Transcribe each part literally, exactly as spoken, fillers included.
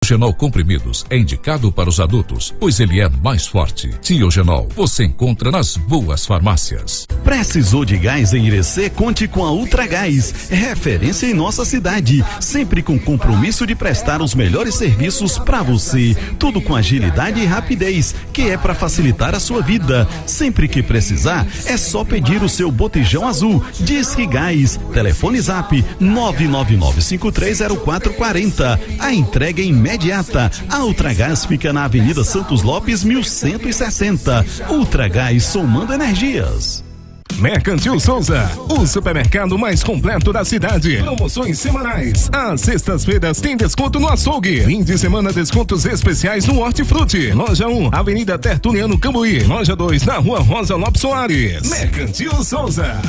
Tiogenol comprimidos é indicado para os adultos, pois ele é mais forte. Tiogenol, você encontra nas boas farmácias. Precisou de gás em Irecê? Conte com a Ultragás, referência em nossa cidade, sempre com compromisso de prestar os melhores serviços para você, tudo com agilidade e rapidez, que é para facilitar a sua vida. Sempre que precisar, é só pedir o seu botijão azul. Disque Gás, telefone Zap nove nove nove cinco três zero quatro quatro zero. A entrega é imediata. A Ultragás fica na Avenida Santos Lopes mil cento e sessenta. Ultragás, somando energias. Mercantil Souza, o supermercado mais completo da cidade. Promoções semanais. Às sextas-feiras tem desconto no açougue. Fim de semana, descontos especiais no Hortifruti. Loja um, Avenida Tertuliano Cambuí. Loja dois, na Rua Rosa Lopes Soares. Mercantil Souza.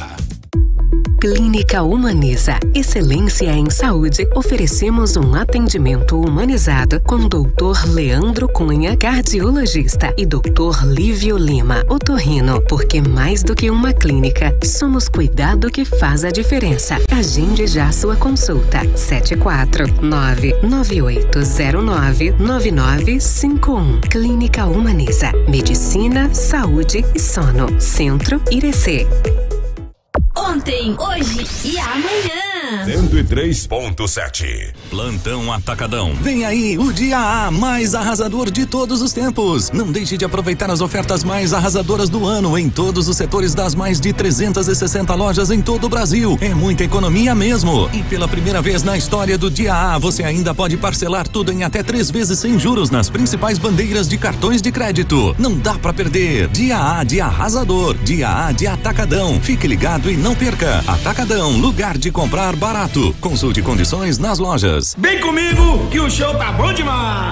Clínica Humaniza, excelência em saúde. Oferecemos um atendimento humanizado com doutor Leandro Cunha, cardiologista, e doutor Lívio Lima, otorrino, porque mais do que uma clínica, somos cuidado que faz a diferença. Agende já sua consulta. sete quatro nove nove oito zero nove nove nove cinco um. Clínica Humaniza, medicina, saúde e sono. Centro Irecê. Ontem, hoje e amanhã. cento e três ponto sete. Plantão Atacadão. Vem aí o dia A mais arrasador de todos os tempos. Não deixe de aproveitar as ofertas mais arrasadoras do ano em todos os setores das mais de trezentas e sessenta lojas em todo o Brasil. É muita economia mesmo. E pela primeira vez na história do dia A, você ainda pode parcelar tudo em até três vezes sem juros nas principais bandeiras de cartões de crédito. Não dá pra perder. Dia A de arrasador. Dia A de Atacadão. Fique ligado e não perca. Atacadão, lugar de comprar barato. Consulte condições nas lojas. Vem comigo que o show tá bom demais.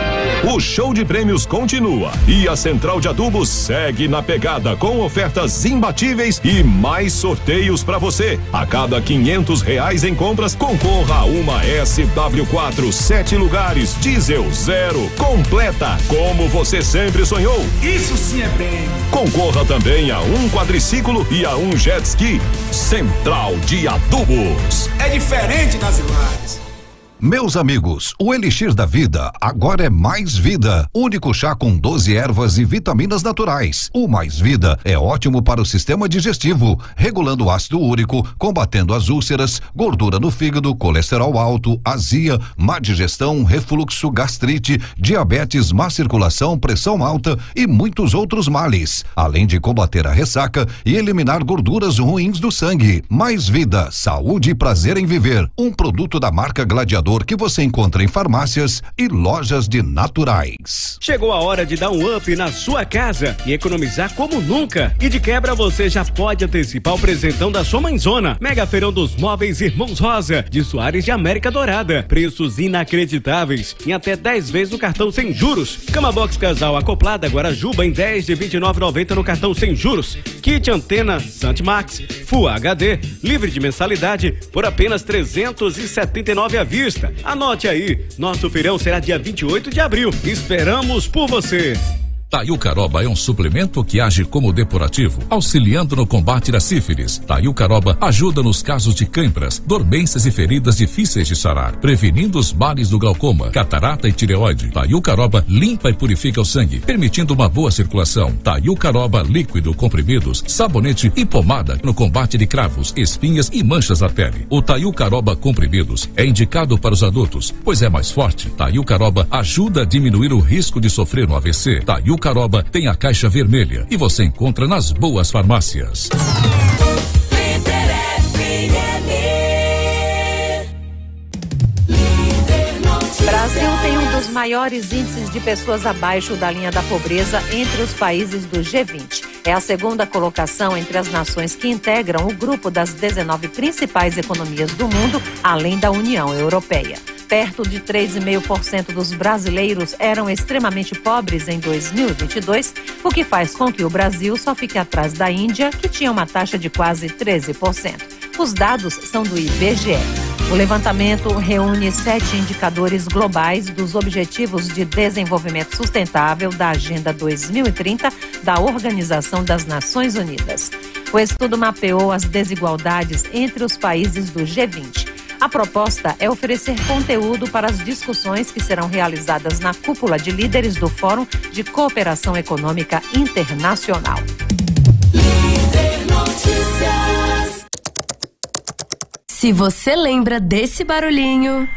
O show de prêmios continua e a Central de Adubos segue na pegada com ofertas imbatíveis e mais sorteios para você. A cada quinhentos reais em compras, concorra a uma S W quatro, sete lugares, diesel zero, completa, como você sempre sonhou. Isso sim é prêmio. Concorra também a um quadriciclo e a um jet ski. Central de Adubos. É diferente das demais. Meus amigos, o Elixir da Vida agora é Mais Vida, único chá com doze ervas e vitaminas naturais. O Mais Vida é ótimo para o sistema digestivo, regulando o ácido úrico, combatendo as úlceras, gordura no fígado, colesterol alto, azia, má digestão, refluxo, gastrite, diabetes, má circulação, pressão alta e muitos outros males, além de combater a ressaca e eliminar gorduras ruins do sangue. Mais Vida, saúde e prazer em viver. Um produto da marca Gladiador que você encontra em farmácias e lojas de naturais. Chegou a hora de dar um up na sua casa e economizar como nunca. E de quebra você já pode antecipar o presentão da sua mãezona. Mega Feirão dos Móveis Irmãos Rosa, de Soares de América Dourada. Preços inacreditáveis em até dez vezes no cartão sem juros. Cama Box Casal acoplada Guarajuba em dez de vinte e nove reais e noventa centavos no cartão sem juros. Kit antena Santimax Full H D livre de mensalidade por apenas trezentos e setenta e nove reais à vista. Anote aí, nosso feirão será dia vinte e oito de abril. Esperamos por você. Taiucaroba é um suplemento que age como depurativo, auxiliando no combate da sífilis. Taiucaroba ajuda nos casos de cãibras, dormências e feridas difíceis de sarar, prevenindo os males do glaucoma, catarata e tireoide. Taiucaroba limpa e purifica o sangue, permitindo uma boa circulação. Taiucaroba líquido, comprimidos, sabonete e pomada no combate de cravos, espinhas e manchas na pele. O Taiucaroba comprimidos é indicado para os adultos, pois é mais forte. Taiucaroba ajuda a diminuir o risco de sofrer um A V C. Taiucaroba Caroba tem a caixa vermelha e você encontra nas boas farmácias. Brasil tem um dos maiores índices de pessoas abaixo da linha da pobreza entre os países do G vinte. É a segunda colocação entre as nações que integram o grupo das dezenove principais economias do mundo, além da União Europeia. Perto de três vírgula cinco por cento dos brasileiros eram extremamente pobres em dois mil e vinte e dois, o que faz com que o Brasil só fique atrás da Índia, que tinha uma taxa de quase treze por cento. Os dados são do I B G E. O levantamento reúne sete indicadores globais dos Objetivos de Desenvolvimento Sustentável da Agenda dois mil e trinta da Organização das Nações Unidas. O estudo mapeou as desigualdades entre os países do G vinte. A proposta é oferecer conteúdo para as discussões que serão realizadas na cúpula de líderes do Fórum de Cooperação Econômica Internacional. Líder Notícias. Se você lembra desse barulhinho,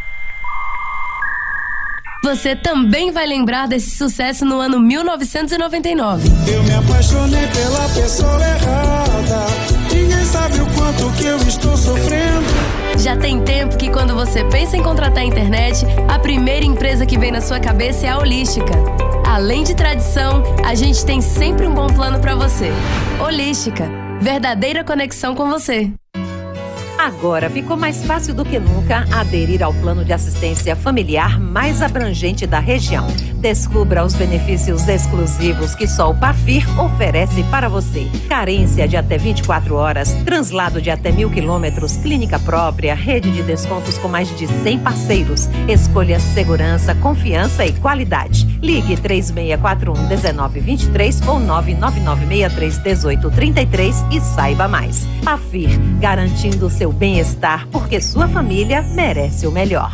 você também vai lembrar desse sucesso no ano mil novecentos e noventa e nove. Eu me apaixonei pela pessoa errada. Ninguém sabe o quanto que eu estou sofrendo. Já tem tempo que quando você pensa em contratar a internet, a primeira empresa que vem na sua cabeça é a Holística. Além de tradição, a gente tem sempre um bom plano para você. Holística, verdadeira conexão com você. Agora ficou mais fácil do que nunca aderir ao plano de assistência familiar mais abrangente da região. Descubra os benefícios exclusivos que só o Pafir oferece para você. Carência de até vinte e quatro horas, translado de até mil quilômetros, clínica própria, rede de descontos com mais de cem parceiros. Escolha segurança, confiança e qualidade. Ligue três seis quatro um, um nove dois três ou nove nove nove seis três um oito três três e saiba mais. Pafir, garantindo seu bem-estar, porque sua família merece o melhor.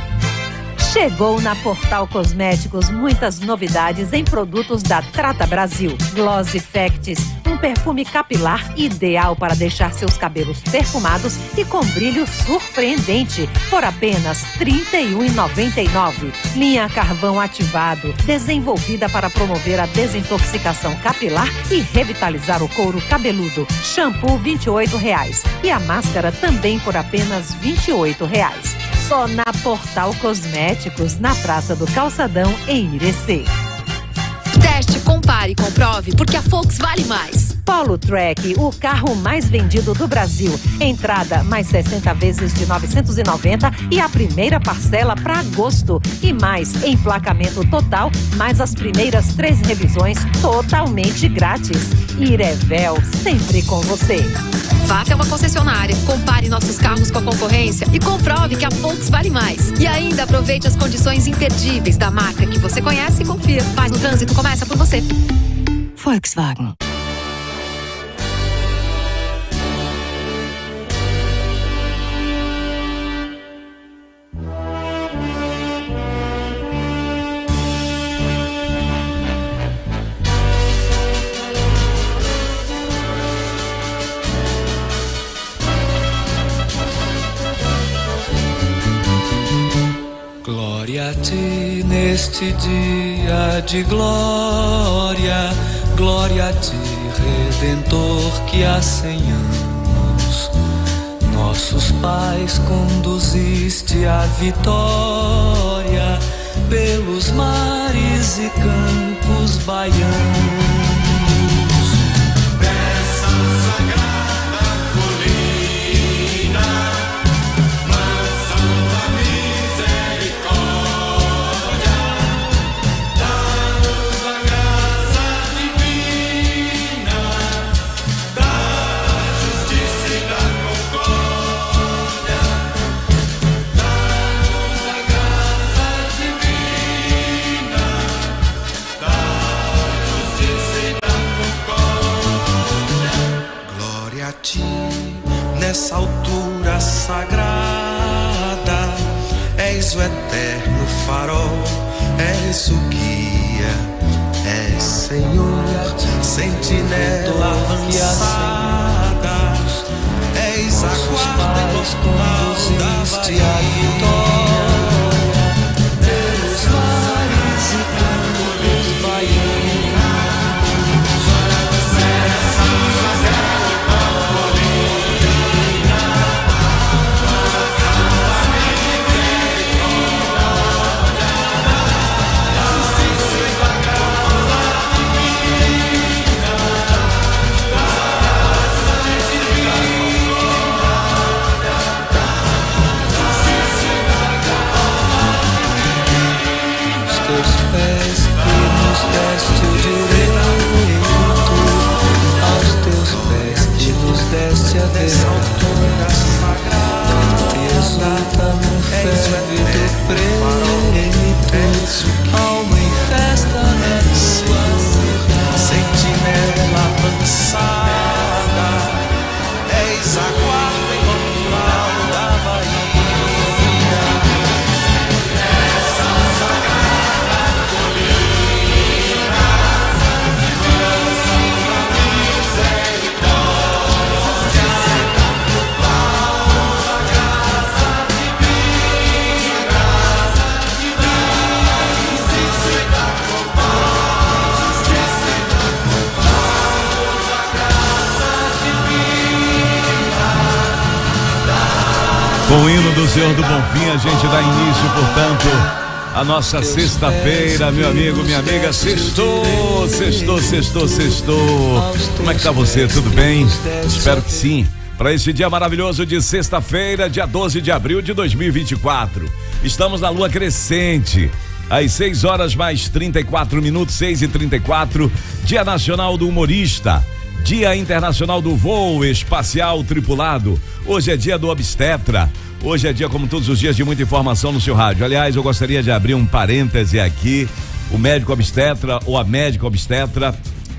Chegou na Portal Cosméticos muitas novidades em produtos da Trata Brasil. Gloss Effects, um perfume capilar ideal para deixar seus cabelos perfumados e com brilho surpreendente, por apenas trinta e um reais e noventa e nove centavos. Linha Carvão Ativado, desenvolvida para promover a desintoxicação capilar e revitalizar o couro cabeludo. Shampoo vinte e oito reais e a máscara também por apenas vinte e oito reais. Só na Portal Cosméticos, na Praça do Calçadão, em Irecê. Teste, compare e comprove, porque a Volks vale mais. Polo Track, o carro mais vendido do Brasil. Entrada mais sessenta vezes de novecentos e noventa e a primeira parcela para agosto. E mais emplacamento total, mais as primeiras três revisões totalmente grátis. Irevel, sempre com você. Vá até uma concessionária, compare nossos carros com a concorrência e comprove que a Volks vale mais. E ainda aproveite as condições imperdíveis da marca que você conhece e confia. Paz no trânsito começa por você. Volkswagen. Glória a ti neste dia de glória, glória a ti, Redentor, que há cem anos nossos pais conduziste à vitória pelos mares e campos baianos. Dessa sagrada colina, mansão da misericórdia, dá-nos a graça divina da justiça e da concórdia, dá-nos a graça divina da justiça e da concórdia. Glória a ti nessa altura sagrada, és o eterno farol, és o guia, és Senhor, sentinela avançada, és a guarda imortal da vitória, pelos mares e campos baianos. Teus pés que nos deste o direito, aos teus pés que nos deste a verdade, e exulta no ferve do preto, alma em festa na tua sentinela avançada, és a guarda imortal da Bahia. Com o hino do Senhor do Bonfim, a gente dá início, portanto, a nossa sexta-feira, meu amigo, minha amiga. Sextou, sextou, sextou, sextou. Como é que tá você? Tudo bem? Espero que sim. Para esse dia maravilhoso de sexta-feira, dia doze de abril de dois mil e vinte e quatro. Estamos na lua crescente. Às seis horas mais trinta e quatro minutos, seis e trinta e quatro, Dia Nacional do Humorista, Dia Internacional do Voo Espacial Tripulado. Hoje é dia do obstetra. Hoje é dia, como todos os dias, de muita informação no seu rádio. Aliás, eu gostaria de abrir um parêntese aqui. O médico obstetra ou a médica obstetra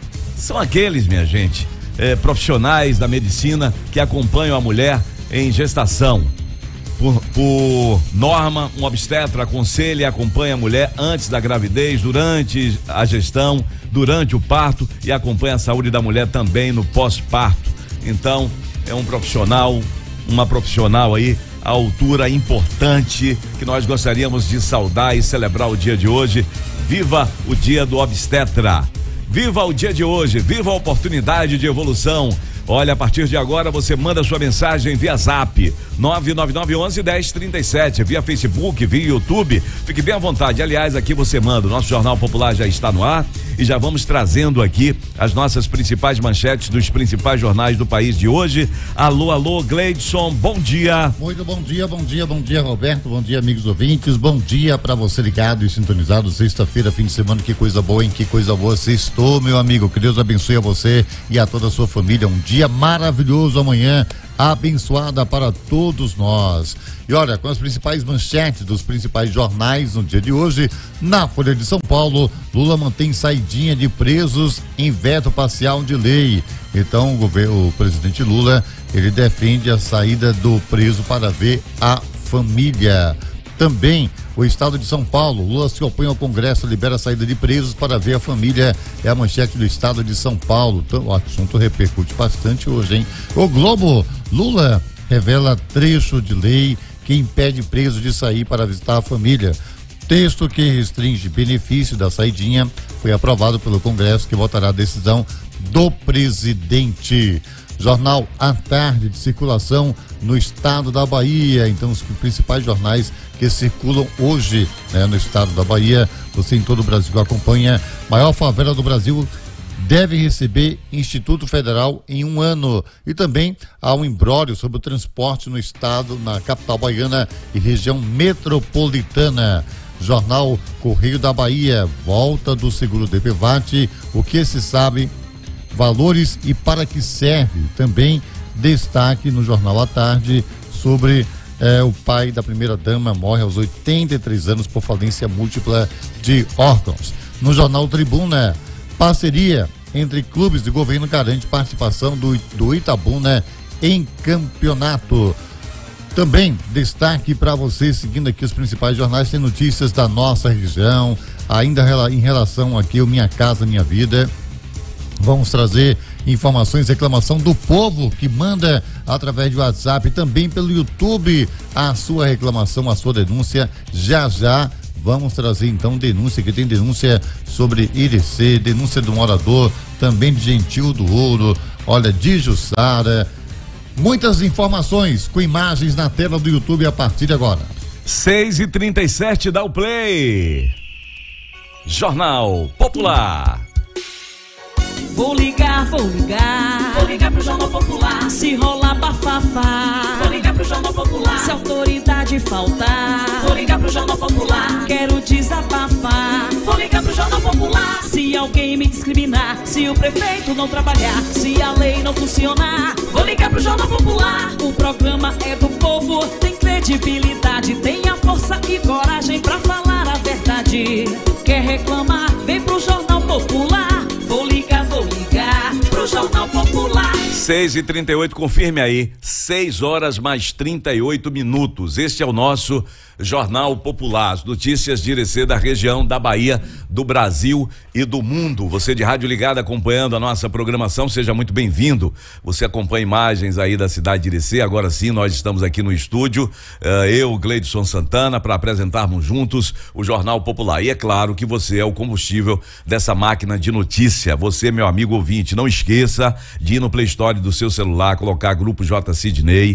são aqueles, minha gente, eh, profissionais da medicina que acompanham a mulher em gestação. Por, por norma, um obstetra aconselha e acompanha a mulher antes da gravidez, durante a gestão, durante o parto e acompanha a saúde da mulher também no pós-parto. Então, é um profissional, uma profissional aí à altura importante que nós gostaríamos de saudar e celebrar o dia de hoje. Viva o dia do obstetra! Viva o dia de hoje! Viva a oportunidade de evolução! Olha, a partir de agora você manda sua mensagem via Zap nove nove nove onze dez trinta e sete, via Facebook, via YouTube. Fique bem à vontade. Aliás, aqui você manda. O nosso Jornal Popular já está no ar e já vamos trazendo aqui as nossas principais manchetes dos principais jornais do país de hoje. Alô, alô, Gleidson, bom dia. Muito bom dia, bom dia, bom dia, Roberto, bom dia, amigos ouvintes, bom dia para você ligado e sintonizado. Sexta-feira, fim de semana, que coisa boa, hein? Que coisa boa. Sextou, meu amigo. Que Deus abençoe a você e a toda a sua família. Um dia maravilhoso amanhã, abençoada para todos nós. E olha, com as principais manchetes dos principais jornais no dia de hoje, na Folha de São Paulo, Lula mantém saidinha de presos em veto parcial de lei. Então, o governo, o presidente Lula, ele defende a saída do preso para ver a família. Também o estado de São Paulo, Lula se opõe ao Congresso, libera a saída de presos para ver a família. É a manchete do estado de São Paulo. Então, o assunto repercute bastante hoje, hein? O Globo, Lula revela trecho de lei que impede preso de sair para visitar a família. Texto que restringe benefício da saidinha foi aprovado pelo Congresso, que votará a decisão do presidente. Jornal à tarde de circulação no estado da Bahia. Então, os principais jornais que circulam hoje, né, no estado da Bahia, você em todo o Brasil acompanha. Maior favela do Brasil deve receber Instituto Federal em um ano. E também há um imbróglio sobre o transporte no estado, na capital baiana e região metropolitana. Jornal Correio da Bahia, volta do seguro D P V A T, o que se sabe, valores e para que serve. Também destaque no Jornal à Tarde sobre eh, o pai da primeira-dama morre aos oitenta e três anos por falência múltipla de órgãos. No Jornal Tribuna, parceria entre clubes de governo garante participação do, do Itabuna em campeonato. Também destaque para você, seguindo aqui os principais jornais, tem notícias da nossa região, ainda em relação aqui ao Minha Casa Minha Vida. Vamos trazer informações, reclamação do povo que manda através de WhatsApp, também pelo YouTube, a sua reclamação, a sua denúncia. Já já vamos trazer então denúncia, que tem denúncia sobre Irecê, denúncia do morador, também de Gentil do Ouro, olha, de Jussara. Muitas informações com imagens na tela do YouTube a partir de agora. seis e trinta e sete, dá o play. Jornal Popular. Vou ligar, vou ligar. Vou ligar pro Jornal Popular. Se rolar bafafá. Vou ligar pro Jornal Popular. Se a autoridade faltar. Vou ligar pro Jornal Popular. Quero desabafar. Vou ligar pro Jornal Popular. Se alguém me discriminar. Se o prefeito não trabalhar. Se a lei não funcionar. Vou ligar pro Jornal Popular. O programa é do povo. Tem credibilidade. Tem a força e coragem pra falar a verdade. Quer reclamar? Vem pro Jornal Popular. Vou ligar, vou ligar pro Jornal Popular. seis e trinta e oito, confirme aí, seis horas mais trinta e oito minutos. Este é o nosso Jornal Popular, as notícias de Irecê, da região da Bahia, do Brasil e do mundo. Você de rádio ligado acompanhando a nossa programação, seja muito bem-vindo. Você acompanha imagens aí da cidade de Irecê. Agora sim, nós estamos aqui no estúdio, uh, eu, Gleidson Santana, para apresentarmos juntos o Jornal Popular. E é claro que você é o combustível dessa máquina de notícia. Você, meu amigo ouvinte, não esqueça de ir no Play Store do seu celular, colocar Grupo J. Sidney,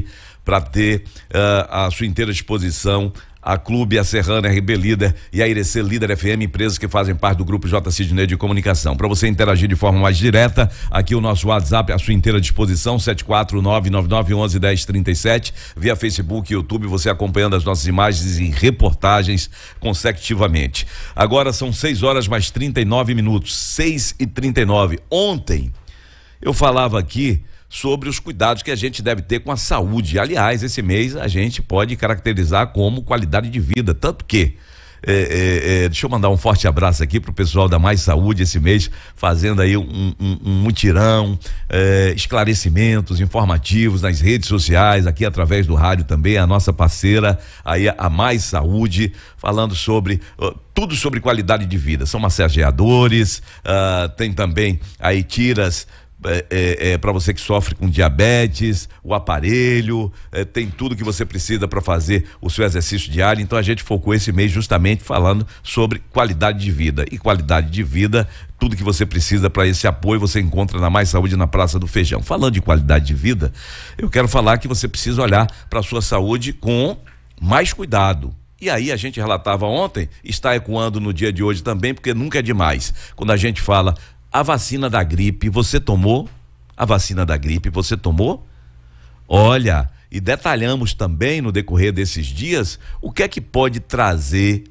para ter uh, à sua inteira disposição a Clube, a Serrana, a R B Líder e a Irecê Líder F M, empresas que fazem parte do grupo J. Sidney de Comunicação. Para você interagir de forma mais direta, aqui o nosso WhatsApp à sua inteira disposição, sete quatro nove nove nove um um um zero três sete, via Facebook e YouTube, você acompanhando as nossas imagens e reportagens consecutivamente. Agora são seis horas mais trinta e nove minutos, seis e trinta e nove. Ontem eu falava aqui sobre os cuidados que a gente deve ter com a saúde. Aliás, esse mês a gente pode caracterizar como qualidade de vida, tanto que é, é, é, deixa eu mandar um forte abraço aqui pro pessoal da Mais Saúde esse mês, fazendo aí um, um, um mutirão, é, esclarecimentos informativos nas redes sociais, aqui através do rádio também, a nossa parceira aí, a Mais Saúde, falando sobre uh, tudo sobre qualidade de vida. São massageadores, uh, tem também aí tiras É, é, é, para você que sofre com diabetes, o aparelho, é, tem tudo que você precisa para fazer o seu exercício diário. Então a gente focou esse mês justamente falando sobre qualidade de vida. E qualidade de vida, tudo que você precisa para esse apoio você encontra na Mais Saúde, na Praça do Feijão. Falando de qualidade de vida, eu quero falar que você precisa olhar para a sua saúde com mais cuidado. E aí a gente relatava ontem, está ecoando no dia de hoje também, porque nunca é demais. Quando a gente fala a vacina da gripe, você tomou? A vacina da gripe, você tomou? Olha, e detalhamos também no decorrer desses dias o que é que pode trazer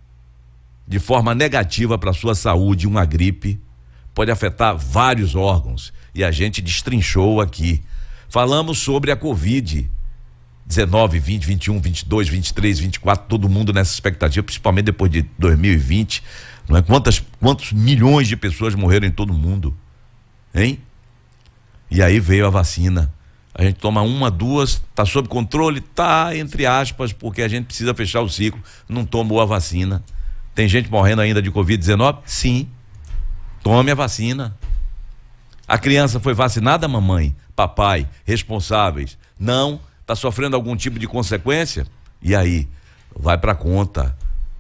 de forma negativa para a sua saúde uma gripe. Pode afetar vários órgãos e a gente destrinchou aqui. Falamos sobre a Covid dezenove, vinte, vinte e um, vinte e dois, vinte e três, vinte e quatro, todo mundo nessa expectativa, principalmente depois de dois mil e vinte. Não é? Quantas, quantos milhões de pessoas morreram em todo mundo, hein? E aí veio a vacina. A gente toma uma, duas, tá sob controle? Tá, entre aspas, porque a gente precisa fechar o ciclo. Não tomou a vacina. Tem gente morrendo ainda de covid dezenove? Sim. Tome a vacina. A criança foi vacinada, mamãe, papai, responsáveis? Não. Tá sofrendo algum tipo de consequência? E aí? Vai pra conta.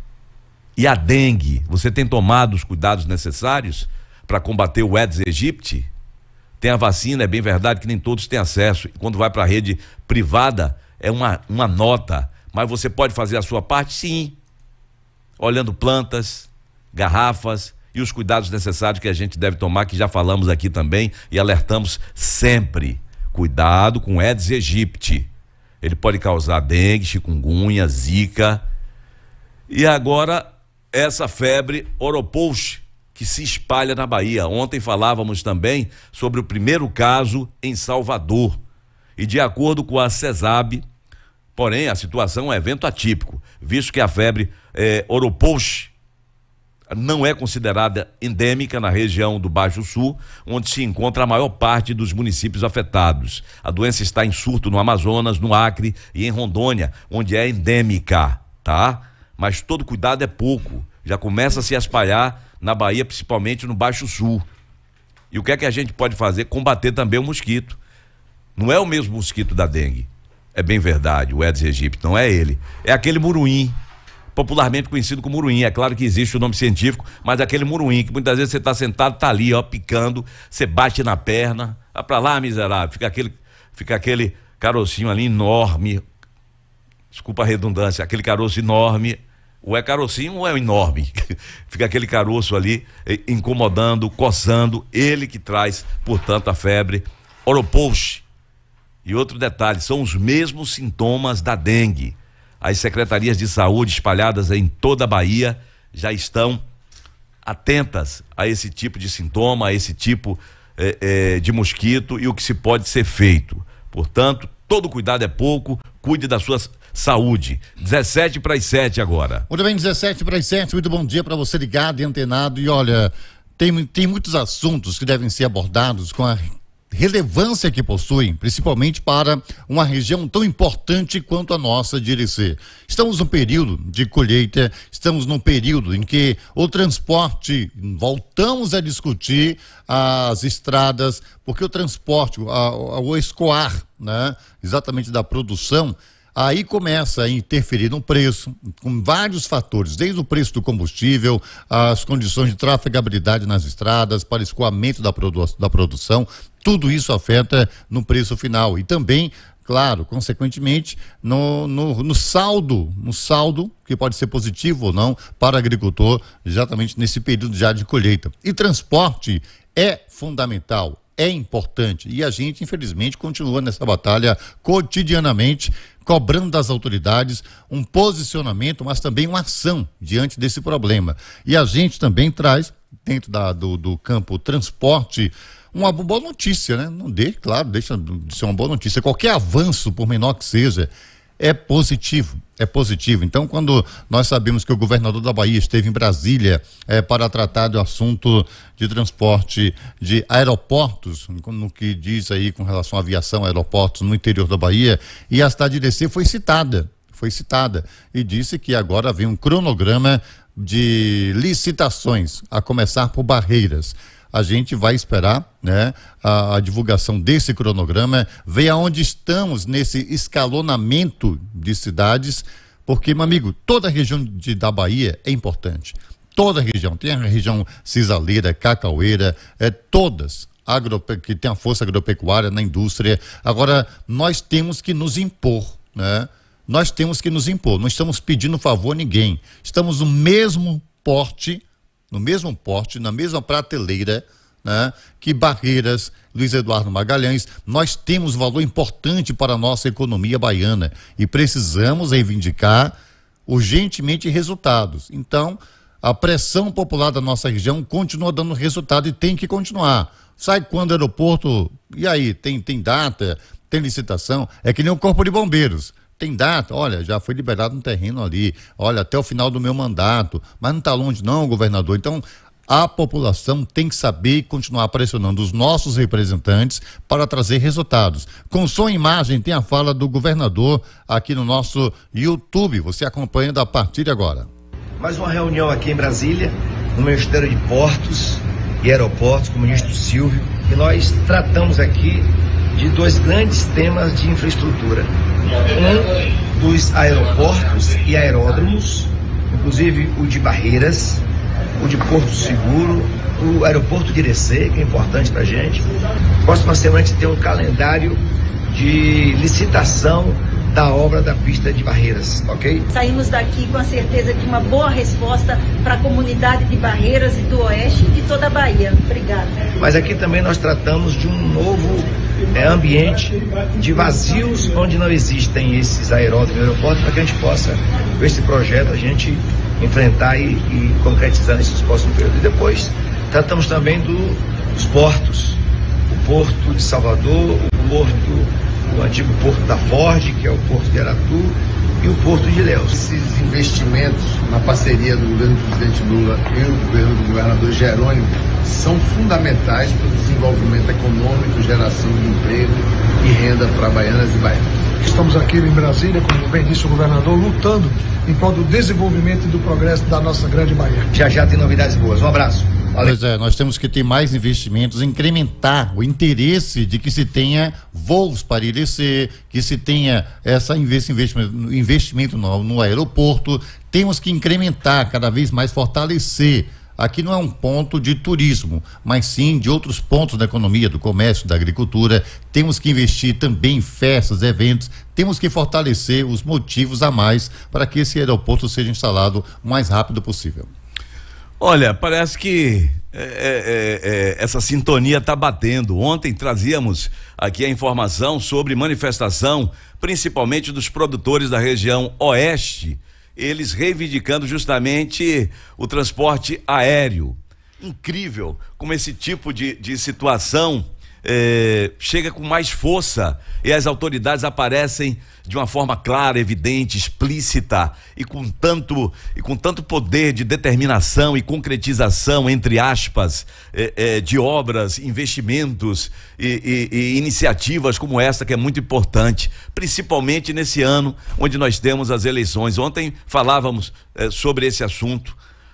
E a dengue, você tem tomado os cuidados necessários para combater o Aedes aegypti? Tem a vacina, é bem verdade que nem todos têm acesso. E quando vai para a rede privada, é uma, uma nota. Mas você pode fazer a sua parte? Sim. Olhando plantas, garrafas e os cuidados necessários que a gente deve tomar, que já falamos aqui também e alertamos sempre. Cuidado com o Aedes aegypti. Ele pode causar dengue, chikungunya, zika. E agora essa febre oropouche que se espalha na Bahia. Ontem falávamos também sobre o primeiro caso em Salvador. E de acordo com a CESAB, porém a situação é um evento atípico, visto que a febre eh, oropouche não é considerada endêmica na região do Baixo Sul, onde se encontra a maior parte dos municípios afetados. A doença está em surto no Amazonas, no Acre e em Rondônia, onde é endêmica, tá? Mas todo cuidado é pouco, já começa a se espalhar na Bahia, principalmente no Baixo Sul. E o que é que a gente pode fazer? Combater também o mosquito. Não é o mesmo mosquito da dengue, é bem verdade, o Aedes aegypti, não é ele, é aquele muruim, popularmente conhecido como muruim. É claro que existe o nome científico, mas aquele muruim que muitas vezes você está sentado, tá ali, ó, picando, você bate na perna, vai pra lá, miserável, fica aquele, fica aquele carocinho ali enorme, desculpa a redundância, aquele caroço enorme. Ou é carocinho ou é enorme. Fica aquele caroço ali incomodando, coçando, ele que traz, portanto, a febre oropouche. E outro detalhe, são os mesmos sintomas da dengue. As secretarias de saúde espalhadas em toda a Bahia já estão atentas a esse tipo de sintoma, a esse tipo eh, eh, de mosquito e o que se pode ser feito. Portanto, todo cuidado é pouco, cuide da sua saúde. dezessete para as sete agora. Muito bem, dezessete para as sete, muito bom dia para você ligado e antenado. E olha, tem, tem muitos assuntos que devem ser abordados com a relevância que possuem, principalmente para uma região tão importante quanto a nossa de Irecê. Estamos num período de colheita, estamos num período em que o transporte, voltamos a discutir as estradas, porque o transporte, a, a, o escoar, né, exatamente da produção, aí começa a interferir no preço, com vários fatores, desde o preço do combustível, as condições de trafegabilidade nas estradas, para escoamento da, produ da produção, tudo isso afeta no preço final. E também, claro, consequentemente, no, no, no saldo, no saldo, que pode ser positivo ou não, para o agricultor, exatamente nesse período já de colheita. E transporte é fundamental, é importante, e a gente, infelizmente, continua nessa batalha cotidianamente, cobrando das autoridades um posicionamento, mas também uma ação diante desse problema. E a gente também traz, dentro da, do, do campo transporte, uma boa notícia, né? Não deixa, claro, deixa de ser uma boa notícia. Qualquer avanço, por menor que seja, é positivo, é positivo. Então, quando nós sabemos que o governador da Bahia esteve em Brasília eh, para tratar do assunto de transporte de aeroportos, no que diz aí com relação à aviação, aeroportos no interior da Bahia, e a cidade de Irecê foi citada, foi citada, e disse que agora vem um cronograma de licitações, a começar por Barreiras. A gente vai esperar, né, a, a divulgação desse cronograma, ver aonde estamos nesse escalonamento de cidades, porque, meu amigo, toda a região de, da Bahia é importante. Toda a região, tem a região cisaleira, cacaueira, é, todas, agrope, que tem a força agropecuária na indústria. Agora, nós temos que nos impor, né? Nós temos que nos impor, não estamos pedindo favor a ninguém. Estamos no mesmo porte, no mesmo porte, na mesma prateleira, né, que Barreiras, Luiz Eduardo Magalhães. Nós temos valor importante para a nossa economia baiana e precisamos reivindicar urgentemente resultados. Então, a pressão popular da nossa região continua dando resultado e tem que continuar. Sai quando o aeroporto, e aí, tem, tem data, tem licitação, é que nem o Corpo de Bombeiros. Tem data, olha, já foi liberado um terreno ali, olha, até o final do meu mandato, mas não está longe não, governador. Então, a população tem que saber e continuar pressionando os nossos representantes para trazer resultados. Com som e imagem, tem a fala do governador aqui no nosso YouTube, você acompanha a partir de agora. Mais uma reunião aqui em Brasília, no Ministério de Portos e Aeroportos, com o ministro Silvio, e nós tratamos aqui de dois grandes temas de infraestrutura. Um dos aeroportos e aeródromos, inclusive o de Barreiras, o de Porto Seguro, o aeroporto de Irecê, que é importante para a gente. Próxima semana a gente tem um calendário de licitação da obra da pista de Barreiras, ok? Saímos daqui com a certeza de uma boa resposta para a comunidade de Barreiras e do Oeste e de toda a Bahia. Obrigada. Mas aqui também nós tratamos de um novo é, ambiente de vazios onde não existem esses aeródromos e aeroportos, para que a gente possa, com esse projeto, a gente enfrentar e, e concretizar nesses próximos períodos. E depois tratamos também do, dos portos, o Porto de Salvador, o Porto o antigo Porto da Ford, que é o Porto de Aratu, e o Porto de Ilhéus. Esses investimentos na parceria do governo do presidente Lula e o governo do governador Jerônimo são fundamentais para o desenvolvimento econômico, geração de emprego e renda para baianas e baianos. Estamos aqui em Brasília, como bem disse o governador, lutando em prol do desenvolvimento e do progresso da nossa grande Bahia. Já já tem novidades boas. Um abraço. Valeu. Pois é, nós temos que ter mais investimentos, incrementar o interesse de que se tenha voos para Irecê, que se tenha essa investimento, investimento no, no aeroporto. Temos que incrementar, cada vez mais fortalecer. Aqui não é um ponto de turismo, mas sim de outros pontos da economia, do comércio, da agricultura. Temos que investir também em festas, eventos. Temos que fortalecer os motivos a mais para que esse aeroporto seja instalado o mais rápido possível. Olha, parece que é, é, é, essa sintonia está batendo. Ontem trazíamos aqui a informação sobre manifestação, principalmente dos produtores da região oeste, eles reivindicando justamente o transporte aéreo. Incrível como esse tipo de, de situação é, chega com mais força e as autoridades aparecem de uma forma clara, evidente, explícita e com tanto e com tanto poder de determinação e concretização, entre aspas, é, é, de obras, investimentos e, e, e iniciativas como essa, que é muito importante, principalmente nesse ano onde nós temos as eleições. Ontem falávamos é, sobre esse assunto.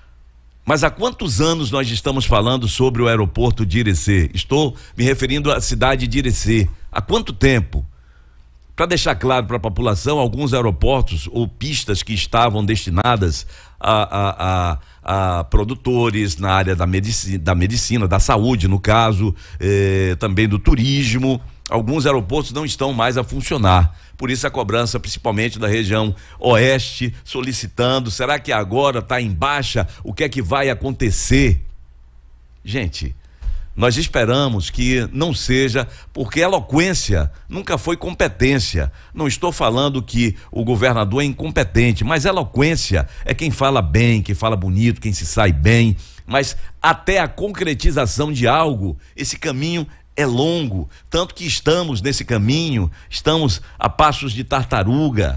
Mas há quantos anos nós estamos falando sobre o aeroporto de Irecê? Estou me referindo à cidade de Irecê. Há quanto tempo? Para deixar claro para a população, alguns aeroportos ou pistas que estavam destinadas a, a, a, a produtores na área da medicina, da medicina, da saúde, no caso, eh, também do turismo, alguns aeroportos não estão mais a funcionar. Por isso a cobrança, principalmente da região oeste, solicitando, será que agora está em baixa? O que é que vai acontecer? Gente, nós esperamos que não seja, porque eloquência nunca foi competência. Não estou falando que o governador é incompetente, mas eloquência é quem fala bem, quem fala bonito, quem se sai bem. Mas até a concretização de algo, esse caminho é longo, tanto que estamos nesse caminho, estamos a passos de tartaruga.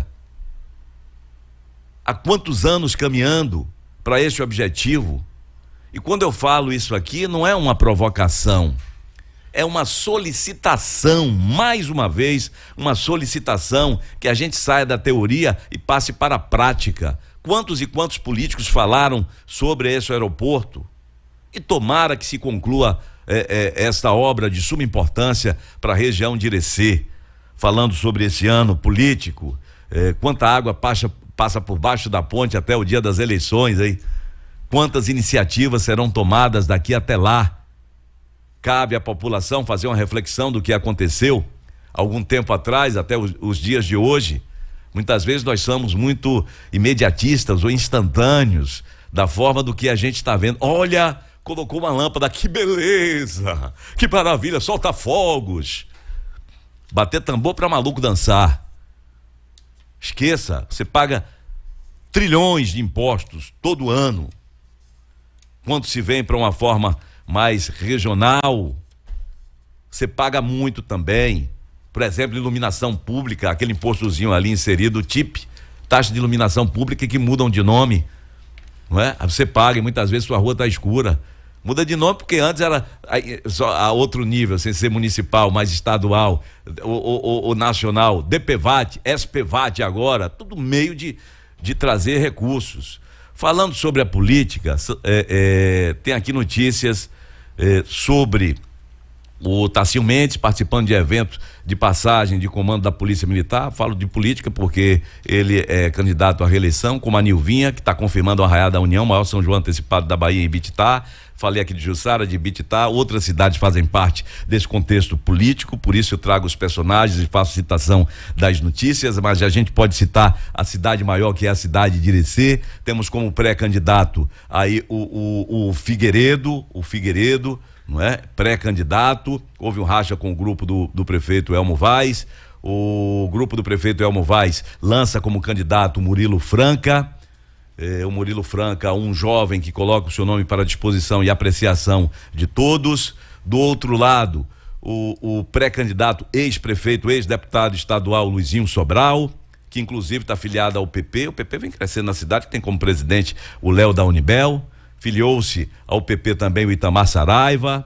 Há quantos anos caminhando para esse objetivo? E quando eu falo isso aqui, não é uma provocação, é uma solicitação, mais uma vez, uma solicitação que a gente saia da teoria e passe para a prática. Quantos e quantos políticos falaram sobre esse aeroporto? E tomara que se conclua é, é, esta obra de suma importância para a região de Irecê. Falando sobre esse ano político, é, quanta água passa, passa por baixo da ponte até o dia das eleições, hein? Quantas iniciativas serão tomadas daqui até lá? Cabe à população fazer uma reflexão do que aconteceu algum tempo atrás, até os, os dias de hoje. Muitas vezes nós somos muito imediatistas ou instantâneos da forma do que a gente está vendo. Olha, colocou uma lâmpada, que beleza, que maravilha, solta fogos. Bater tambor para maluco dançar. Esqueça, você paga trilhões de impostos todo ano. Quando se vem para uma forma mais regional, você paga muito também. Por exemplo, iluminação pública, aquele impostozinho ali inserido, T I P, taxa de iluminação pública, que mudam de nome, não é? Você paga e muitas vezes sua rua está escura. Muda de nome porque antes era só a outro nível, sem ser municipal, mais estadual, o, o, o nacional, D P V A T, S P V A T agora, tudo meio de, de trazer recursos. Falando sobre a política, é, é, tem aqui notícias é, sobre o Tarcísio Mendes participando de eventos de passagem de comando da Polícia Militar. Falo de política porque ele é candidato à reeleição, como a Nilvinha, que está confirmando o Arraial da União, maior São João antecipado da Bahia, em Ibititá. Falei aqui de Jussara, de Ibititá, outras cidades fazem parte desse contexto político, por isso eu trago os personagens e faço citação das notícias, mas a gente pode citar a cidade maior, que é a cidade de Irecê. Temos como pré-candidato aí o, o, o Figueiredo, o Figueiredo, não é? Pré-candidato, houve um racha com o grupo do, do prefeito Elmo Vaz, o grupo do prefeito Elmo Vaz lança como candidato Murilo Franca. É, o Murilo Franca, um jovem que coloca o seu nome para disposição e apreciação de todos. Do outro lado, o, o pré-candidato ex-prefeito, ex-deputado estadual Luizinho Sobral, que inclusive está afiliado ao P P. O P P vem crescendo na cidade, tem como presidente o Léo da Unibel. Filiou-se ao P P também o Itamar Saraiva.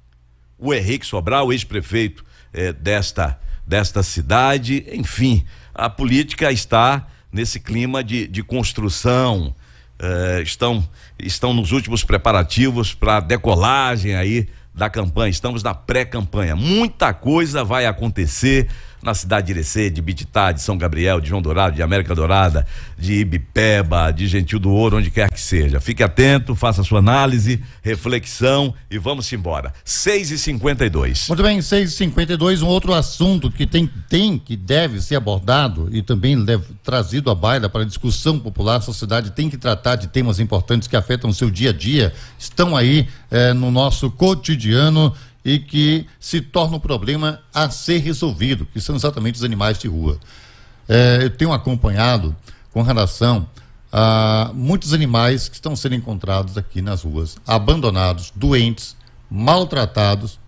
O Henrique Sobral, ex-prefeito eh, desta, desta cidade. Enfim, a política está nesse clima de, de construção, eh, estão, estão nos últimos preparativos para a decolagem aí da campanha. Estamos na pré-campanha. Muita coisa vai acontecer na cidade de Irecê, de Ibititá, de São Gabriel, de João Dourado, de América Dourada, de Ibipeba, de Gentil do Ouro, onde quer que seja. Fique atento, faça sua análise, reflexão e vamos embora. seis e cinquenta e dois. Muito bem, seis e cinquenta e dois, um outro assunto que tem, tem que deve ser abordado e também deve, trazido à baila para a discussão popular. A sociedade tem que tratar de temas importantes que afetam o seu dia a dia, estão aí eh, no nosso cotidiano e que se torna um problema a ser resolvido, que são exatamente os animais de rua. É, eu tenho acompanhado com relação a muitos animais que estão sendo encontrados aqui nas ruas, abandonados, doentes, maltratados.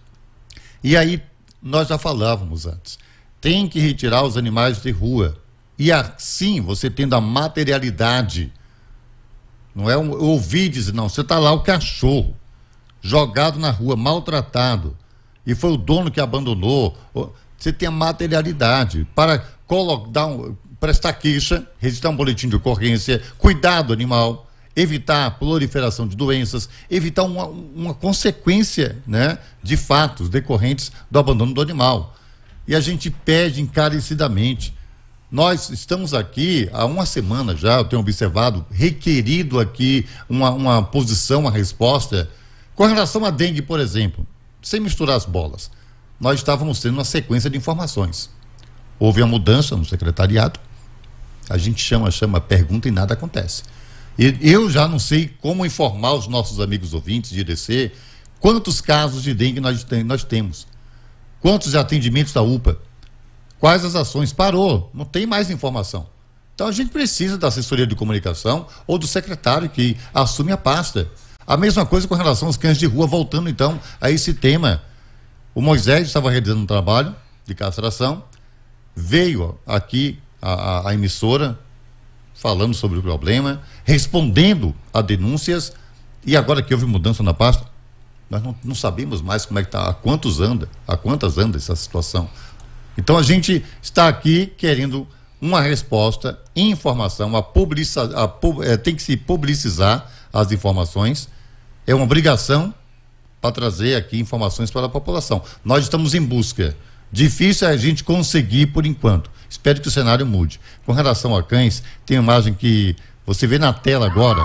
E aí, nós já falávamos antes, tem que retirar os animais de rua. E assim, você tendo a materialidade, não é um, eu ouvi dizer, não, você está lá o cachorro, jogado na rua, maltratado, e foi o dono que abandonou. Você tem a materialidade para colocar, um, prestar queixa, registrar um boletim de ocorrência, cuidar do animal, evitar a proliferação de doenças, evitar uma, uma consequência, né, de fatos decorrentes do abandono do animal. E a gente pede encarecidamente. Nós estamos aqui há uma semana já, eu tenho observado, requerido aqui uma, uma posição, uma resposta. Com relação à dengue, por exemplo, sem misturar as bolas, nós estávamos tendo uma sequência de informações. Houve uma mudança no secretariado, a gente chama, chama, pergunta e nada acontece. E eu já não sei como informar os nossos amigos ouvintes de I D C quantos casos de dengue nós, tem, nós temos, quantos atendimentos da U P A, quais as ações, parou, não tem mais informação. Então a gente precisa da assessoria de comunicação ou do secretário que assume a pasta. A mesma coisa com relação aos cães de rua, voltando então a esse tema. O Moisés estava realizando um trabalho de castração, veio aqui a, a, a emissora falando sobre o problema, respondendo a denúncias, e agora que houve mudança na pasta, nós não, não sabemos mais como é que está, a quantos anda, a quantas anda essa situação. Então a gente está aqui querendo uma resposta, informação, a publica, a, é, tem que se publicizar as informações, é uma obrigação para trazer aqui informações para a população. Nós estamos em busca, difícil é a gente conseguir por enquanto, espero que o cenário mude. Com relação a cães, tem uma imagem que você vê na tela agora,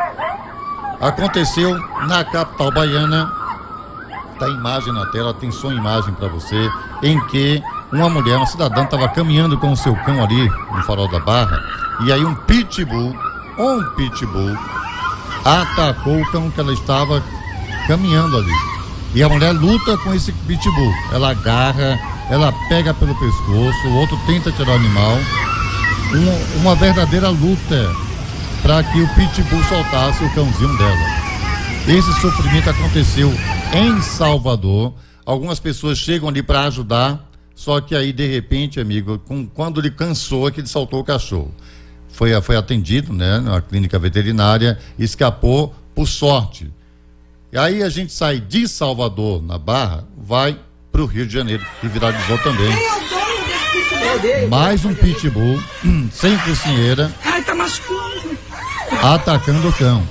aconteceu na capital baiana, está a imagem na tela, tem som e imagem para você, em que uma mulher, uma cidadã, estava caminhando com o seu cão ali no Farol da Barra, e aí um pitbull, um pitbull, atacou o cão que ela estava caminhando ali. E a mulher luta com esse pitbull, ela agarra, ela pega pelo pescoço, o outro tenta tirar o animal, um, uma verdadeira luta para que o pitbull soltasse o cãozinho dela. Esse sofrimento aconteceu em Salvador, algumas pessoas chegam ali para ajudar, só que aí de repente, amigo, com, quando ele cansou é que ele soltou o cachorro. Foi, foi atendido, né, na clínica veterinária, escapou por sorte. E aí a gente sai de Salvador, na Barra, vai para o Rio de Janeiro, que viralizou também. Mais um pitbull, sem focinheira, Ai, tá machucando. atacando o cão.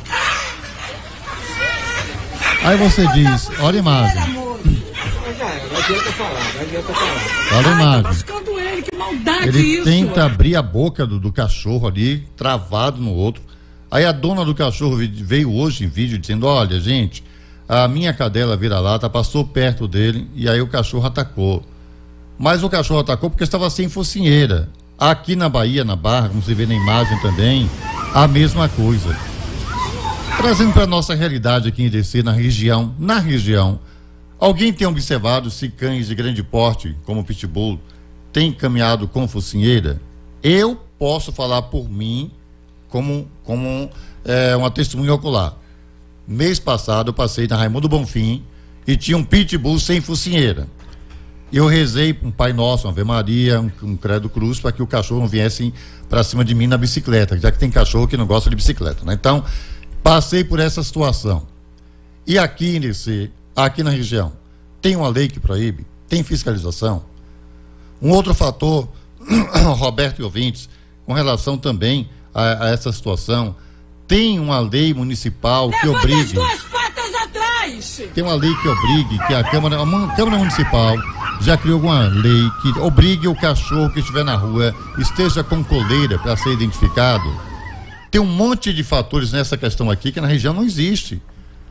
Aí você diz, olha a imagem. Não adianta falar, não adianta falar. Olha a imagem. Tá machucando ele, que maldade Ele isso. tenta abrir a boca do, do cachorro ali, travado no outro. Aí a dona do cachorro veio hoje em vídeo dizendo, olha, gente, a minha cadela vira-lata passou perto dele e aí o cachorro atacou. Mas o cachorro atacou porque estava sem focinheira. Aqui na Bahia, na Barra, como você vê na imagem também, a mesma coisa. Trazendo para nossa realidade aqui em I D C, na região, na região, alguém tem observado se cães de grande porte, como o pitbull, têm caminhado com focinheira? Eu posso falar por mim como, como é, uma testemunha ocular. Mês passado eu passei na Raimundo Bonfim e tinha um pitbull sem focinheira. Eu rezei um Pai Nosso, uma Ave Maria, um, um Credo Cruz, para que o cachorro não viesse para cima de mim na bicicleta, já que tem cachorro que não gosta de bicicleta, né? Então, passei por essa situação. E aqui em D C, aqui na região, tem uma lei que proíbe, tem fiscalização. Um outro fator, Roberto e ouvintes, com relação também a, a essa situação, tem uma lei municipal que Levanta obrigue... as duas patas atrás! Tem uma lei que obrigue que a Câmara, a Câmara Municipal já criou alguma lei que obrigue o cachorro que estiver na rua esteja com coleira para ser identificado. Tem um monte de fatores nessa questão aqui que na região não existe.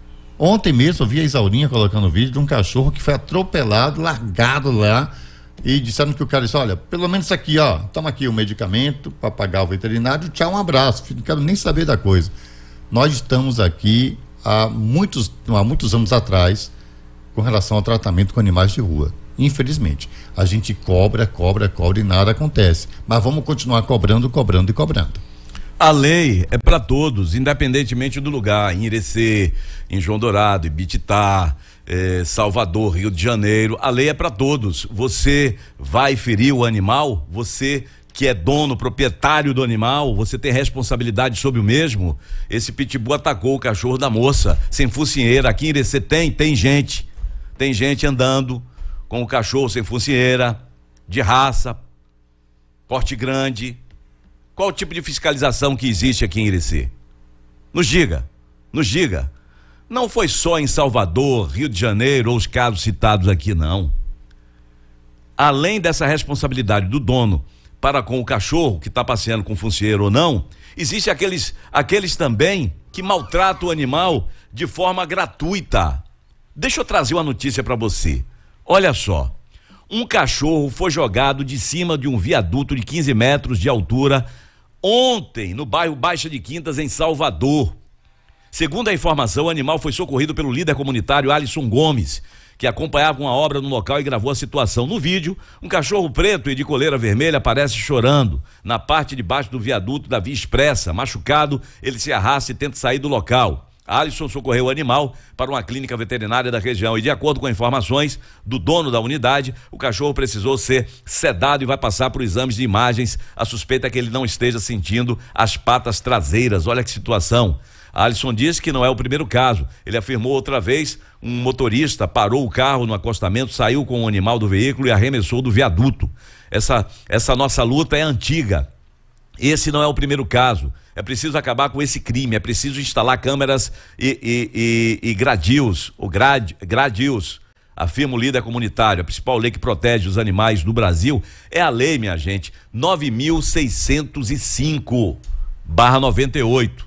Ontem mesmo eu vi a Isaurinha colocando vídeo de um cachorro que foi atropelado, largado lá, e disseram que o cara disse, olha, pelo menos aqui, ó, toma aqui o medicamento para pagar o veterinário, tchau, um abraço, não quero nem saber da coisa. Nós estamos aqui há muitos, há muitos anos atrás com relação ao tratamento com animais de rua. Infelizmente, a gente cobra, cobra, cobra e nada acontece. Mas vamos continuar cobrando, cobrando e cobrando. A lei é para todos, independentemente do lugar, em Irecê, em João Dourado, Ibititá, eh, Salvador, Rio de Janeiro, a lei é para todos. Você vai ferir o animal, você que é dono, proprietário do animal, você tem responsabilidade sobre o mesmo. Esse pitbull atacou o cachorro da moça, sem focinheira. Aqui em Irecê tem, tem gente, tem gente andando com o cachorro sem focinheira, de raça, porte grande. Qual o tipo de fiscalização que existe aqui em Irecê? Nos diga, nos diga. Não foi só em Salvador, Rio de Janeiro ou os casos citados aqui, não. Além dessa responsabilidade do dono para com o cachorro que está passeando com focinheiro ou não, existe aqueles, aqueles também que maltratam o animal de forma gratuita. Deixa eu trazer uma notícia para você. Olha só, Um cachorro foi jogado de cima de um viaduto de quinze metros de altura ontem, no bairro Baixa de Quintas, em Salvador. Segundo a informação, o animal foi socorrido pelo líder comunitário Alisson Gomes, que acompanhava uma obra no local e gravou a situação. No vídeo, um cachorro preto e de coleira vermelha aparece chorando na parte de baixo do viaduto da Via Expressa. Machucado, ele se arrasta e tenta sair do local. Alisson socorreu o animal para uma clínica veterinária da região e, de acordo com informações do dono da unidade, o cachorro precisou ser sedado e vai passar por exames de imagens. A suspeita é que ele não esteja sentindo as patas traseiras. Olha que situação. Alisson disse que não é o primeiro caso. Ele afirmou outra vez, um motorista parou o carro no acostamento, saiu com o animal do veículo e arremessou do viaduto. Essa, essa nossa luta é antiga. Esse não é o primeiro caso. É preciso acabar com esse crime, é preciso instalar câmeras e, e, e, e gradios, ou grad, gradios, afirma o líder comunitário. A principal lei que protege os animais do Brasil é a lei, minha gente, nove mil seiscentos e cinco barra noventa e oito.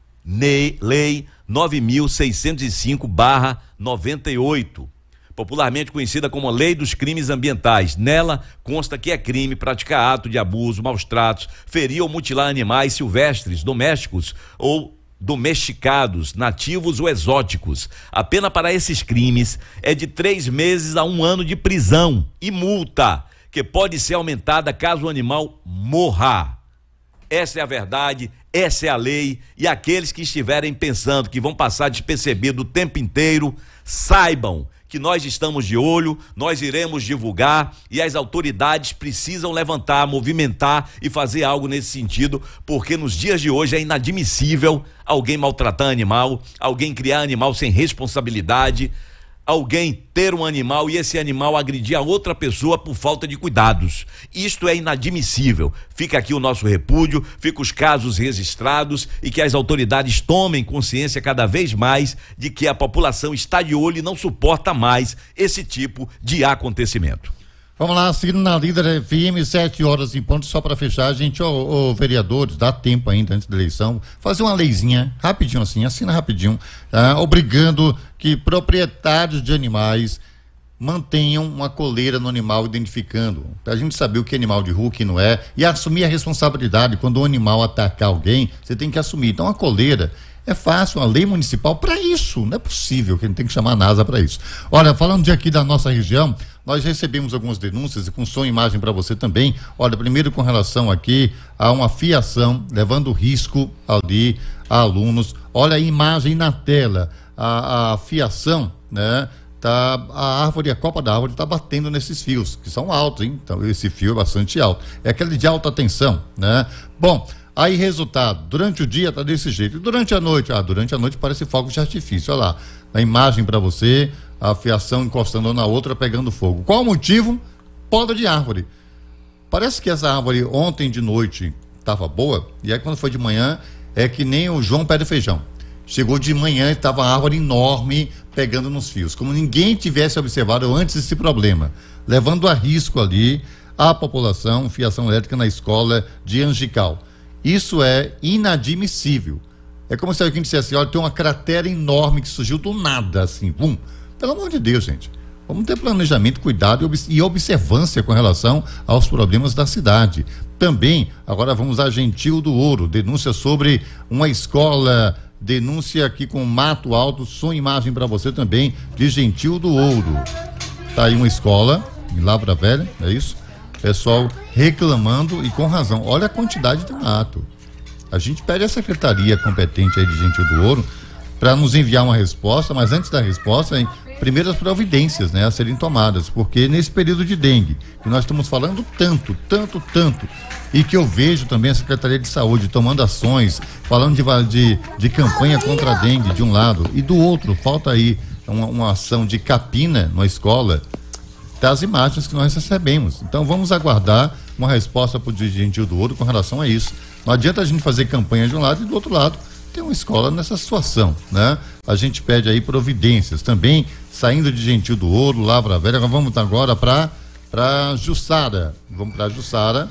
Lei nove mil seiscentos e cinco barra noventa e oito, popularmente conhecida como a Lei dos Crimes Ambientais. Nela consta que é crime praticar ato de abuso, maus tratos, ferir ou mutilar animais silvestres, domésticos ou domesticados, nativos ou exóticos. A pena para esses crimes é de três meses a um ano de prisão e multa, que pode ser aumentada caso o animal morra. Essa é a verdade, essa é a lei, e aqueles que estiverem pensando que vão passar despercebido o tempo inteiro, saibam que nós estamos de olho, nós iremos divulgar e as autoridades precisam levantar, movimentar e fazer algo nesse sentido, porque nos dias de hoje é inadmissível alguém maltratar animal, alguém criar animal sem responsabilidade, alguém ter um animal e esse animal agredir a outra pessoa por falta de cuidados. Isto é inadmissível. Fica aqui o nosso repúdio, fica os casos registrados e que as autoridades tomem consciência cada vez mais de que a população está de olho e não suporta mais esse tipo de acontecimento. Vamos lá, seguindo na Líder F M, sete horas em ponto, só para fechar, gente, ô, ô, vereadores, dá tempo ainda antes da eleição, fazer uma leizinha, rapidinho assim, assina rapidinho, tá? Obrigando que proprietários de animais mantenham uma coleira no animal, identificando, pra gente saber o que é animal de rua, o que não é, e assumir a responsabilidade. Quando o animal atacar alguém, você tem que assumir. Então a coleira é fácil, uma lei municipal para isso, não é possível que a gente tem que chamar a NASA para isso. Olha, falando de aqui da nossa região, nós recebemos algumas denúncias e com som e imagem para você também. Olha, primeiro com relação aqui a uma fiação, levando risco ali a alunos. Olha a imagem na tela, a, a fiação, né? Tá, a árvore, a copa da árvore está batendo nesses fios, que são altos, hein? Então esse fio é bastante alto. É aquele de alta tensão, né? Bom, aí resultado, durante o dia tá desse jeito, e durante a noite, ah, durante a noite parece fogo de artifício, olha lá, a imagem para você, a fiação encostando na outra, pegando fogo. Qual o motivo? Poda de árvore. Parece que essa árvore ontem de noite estava boa, e aí quando foi de manhã, é que nem o João Pé de Feijão. Chegou de manhã e estava a árvore enorme pegando nos fios, como ninguém tivesse observado antes esse problema, levando a risco ali a população, fiação elétrica na escola de Angical. Isso é inadmissível. É como se alguém dissesse, olha, tem uma cratera enorme que surgiu do nada, assim, bum. Pelo amor de Deus, gente. Vamos ter planejamento, cuidado e observância com relação aos problemas da cidade. Também, agora vamos a Gentil do Ouro, denúncia sobre uma escola, denúncia aqui com mato alto, som e imagem para você também, de Gentil do Ouro. Tá aí uma escola, em Lavra Velha, é isso? Pessoal reclamando e com razão. Olha a quantidade de mato. A gente pede a secretaria competente aí de Gentil do Ouro para nos enviar uma resposta, mas antes da resposta, hein, primeiras providências, né, a serem tomadas, porque nesse período de dengue, que nós estamos falando tanto, tanto, tanto, e que eu vejo também a Secretaria de Saúde tomando ações, falando de, de, de campanha contra a dengue de um lado, e do outro, falta aí uma, uma ação de capina na escola, das imagens que nós recebemos. Então vamos aguardar uma resposta para o Gentil do Ouro com relação a isso. Não adianta a gente fazer campanha de um lado e do outro lado tem uma escola nessa situação, né? A gente pede aí providências. Também saindo de Gentil do Ouro, Lavra Velha, vamos agora para para Jussara. Vamos para Jussara.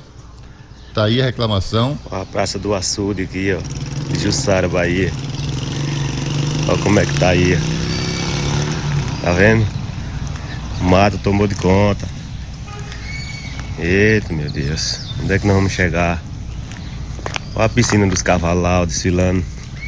Tá aí a reclamação. A Praça do Açude aqui, ó, de Jussara, Bahia. Olha como é que tá aí. Tá vendo? O mato tomou de conta. Eita, meu Deus. Onde é que nós vamos chegar? Olha a piscina dos cavalos lá, desfilando.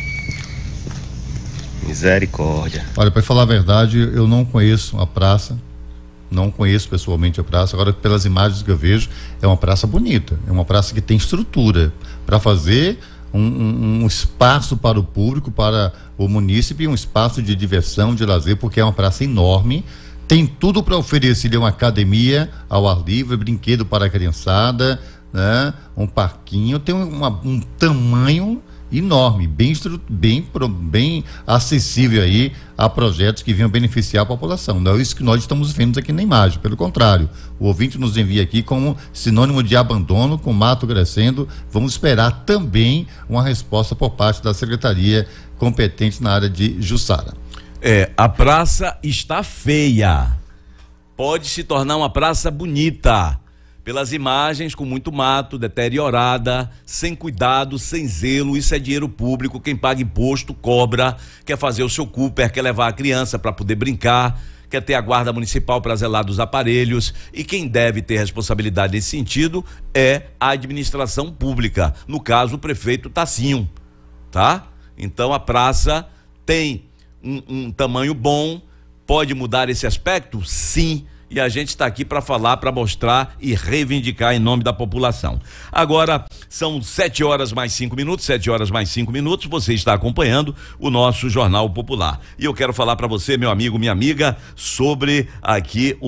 Misericórdia. Olha, para falar a verdade, eu não conheço a praça, não conheço pessoalmente a praça. Agora, pelas imagens que eu vejo, é uma praça bonita, é uma praça que tem estrutura para fazer um, um, um espaço para o público, para o munícipe, um espaço de diversão, de lazer, porque é uma praça enorme. Tem tudo para oferecer uma academia ao ar livre, brinquedo para a criançada, né? Um parquinho, tem uma, um tamanho enorme, bem, bem, bem acessível aí a projetos que venham beneficiar a população. Não é isso que nós estamos vendo aqui na imagem, pelo contrário, o ouvinte nos envia aqui como sinônimo de abandono, com mato crescendo. Vamos esperar também uma resposta por parte da secretaria competente na área de Jussara. É, a praça está feia, pode se tornar uma praça bonita, pelas imagens, com muito mato, deteriorada, sem cuidado, sem zelo. Isso é dinheiro público, quem paga imposto cobra, quer fazer o seu Cooper, quer levar a criança para poder brincar, quer ter a guarda municipal para zelar dos aparelhos, e quem deve ter responsabilidade nesse sentido é a administração pública, no caso o prefeito Tassinho, tá? Então a praça tem um, um tamanho bom, pode mudar esse aspecto? Sim. E a gente está aqui para falar, para mostrar e reivindicar em nome da população. Agora são sete horas mais cinco minutos, sete horas mais cinco minutos. Você está acompanhando o nosso Jornal Popular. E eu quero falar para você, meu amigo, minha amiga, sobre aqui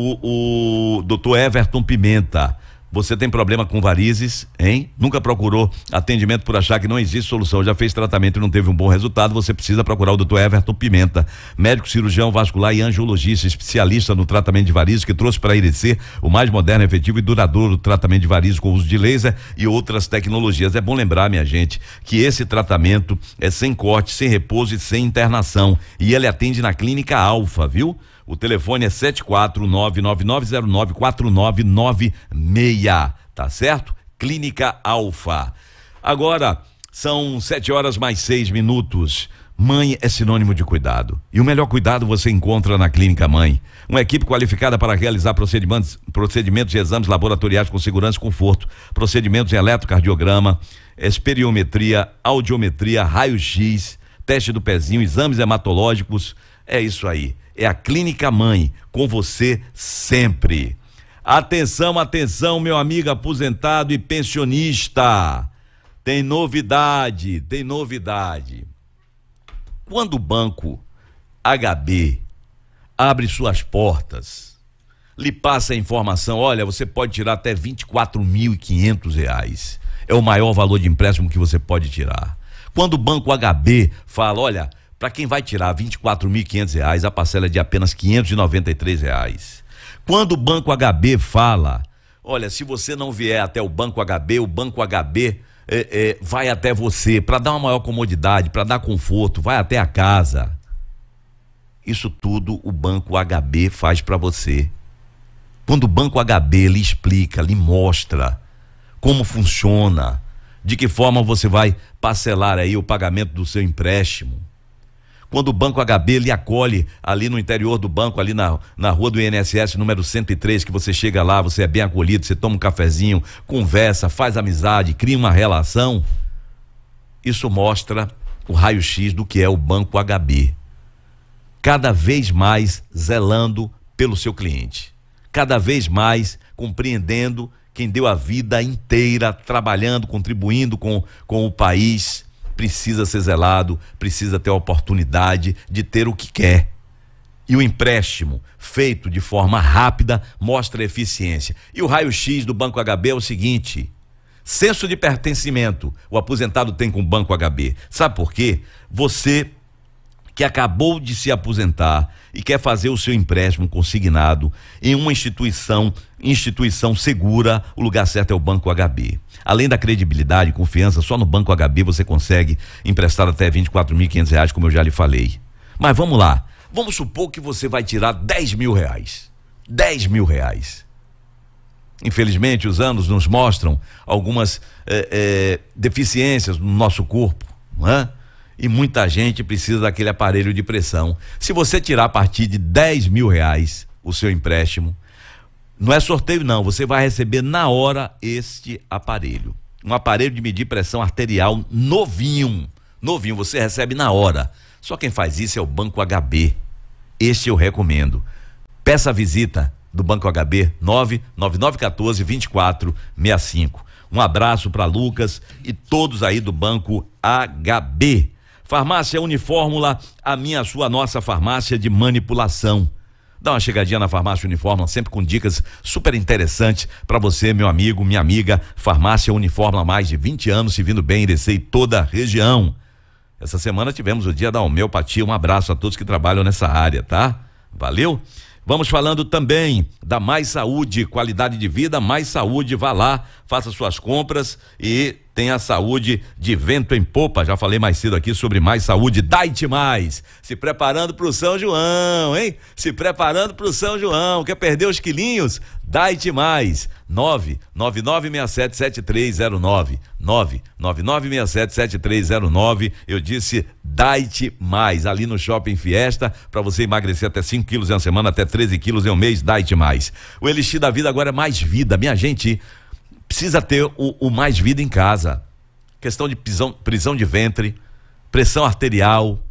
o, o doutor Everton Pimenta. Você tem problema com varizes, hein? Nunca procurou atendimento por achar que não existe solução, já fez tratamento e não teve um bom resultado? Você precisa procurar o doutor Everton Pimenta, médico cirurgião vascular e angiologista, especialista no tratamento de varizes, que trouxe para a Irecê o mais moderno, efetivo e duradouro tratamento de varizes com uso de laser e outras tecnologias. É bom lembrar, minha gente, que esse tratamento é sem corte, sem repouso e sem internação, e ele atende na Clínica Alfa, viu? O telefone é sete quatro nove nove nove zero nove quatro nove nove seis, tá certo? Clínica Alfa. Agora, são sete horas mais seis minutos. Mãe é sinônimo de cuidado. E o melhor cuidado você encontra na Clínica Mãe. Uma equipe qualificada para realizar procedimentos, procedimentos de exames laboratoriais com segurança e conforto, procedimentos em eletrocardiograma, esperiometria, audiometria, raio-x, teste do pezinho, exames hematológicos. É isso aí. É a Clínica Mãe, com você sempre. Atenção, atenção, meu amigo aposentado e pensionista. Tem novidade, tem novidade. Quando o Banco H B abre suas portas, lhe passa a informação: olha, você pode tirar até vinte e quatro mil e quinhentos reais. É o maior valor de empréstimo que você pode tirar. Quando o Banco H B fala: olha, para quem vai tirar vinte e quatro mil e quinhentos reais, a parcela é de apenas quinhentos e noventa e três reais. Quando o Banco H B fala: olha, se você não vier até o Banco H B, o Banco H B é, é, vai até você para dar uma maior comodidade, para dar conforto, vai até a casa. Isso tudo o Banco H B faz para você. Quando o Banco H B lhe explica, lhe mostra como funciona, de que forma você vai parcelar aí o pagamento do seu empréstimo. Quando o Banco H B lhe acolhe ali no interior do banco, ali na, na rua do I N S S número cento e três, que você chega lá, você é bem acolhido, você toma um cafezinho, conversa, faz amizade, cria uma relação. Isso mostra o raio-x do que é o Banco H B. Cada vez mais zelando pelo seu cliente, cada vez mais compreendendo quem deu a vida inteira trabalhando, contribuindo com, com o país. Precisa ser zelado, precisa ter a oportunidade de ter o que quer. E o empréstimo feito de forma rápida mostra eficiência. E o raio-x do Banco H B é o seguinte: senso de pertencimento o aposentado tem com o Banco H B. Sabe por quê? Você que acabou de se aposentar e quer fazer o seu empréstimo consignado em uma instituição, instituição segura, o lugar certo é o Banco H B. Além da credibilidade e confiança, só no Banco H B você consegue emprestar até vinte e quatro mil e quinhentos reais, como eu já lhe falei. Mas vamos lá, vamos supor que você vai tirar dez mil reais. dez mil reais. Infelizmente, os anos nos mostram algumas é, é, deficiências no nosso corpo, não é? E muita gente precisa daquele aparelho de pressão. Se você tirar a partir de dez mil reais o seu empréstimo, Não é sorteio não, você vai receber na hora este aparelho. Um aparelho de medir pressão arterial novinho, novinho, você recebe na hora. Só quem faz isso é o Banco H B. Este eu recomendo. Peça a visita do Banco H B, nove nove nove um quatro, dois quatro seis cinco. Um abraço para Lucas e todos aí do Banco H B. Farmácia Unifórmula, a minha, a sua, nossa farmácia de manipulação. Dá uma chegadinha na Farmácia Unifórmula, sempre com dicas super interessantes para você, meu amigo, minha amiga. Farmácia Unifórmula, há mais de vinte anos, servindo bem Irecê e toda a região. Essa semana tivemos o dia da homeopatia. Um abraço a todos que trabalham nessa área, tá? Valeu? Vamos falando também da Mais Saúde, qualidade de vida, Mais Saúde, vá lá, faça suas compras e tenha saúde de vento em popa. Já falei mais cedo aqui sobre Mais Saúde, Dai-te Mais, se preparando pro São João, hein? Se preparando pro São João, quer perder os quilinhos? Dai-te Mais, nove nove nove seis sete sete três zero nove, nove nove nove seis sete sete três zero nove, eu disse Dai-te Mais, ali no Shopping Fiesta, para você emagrecer até cinco quilos em uma semana, até treze quilos em um mês, Dai-te Mais. O Elixir da Vida agora é Mais Vida, minha gente, precisa ter o, o Mais Vida em casa. Questão de prisão, prisão de ventre, pressão arterial,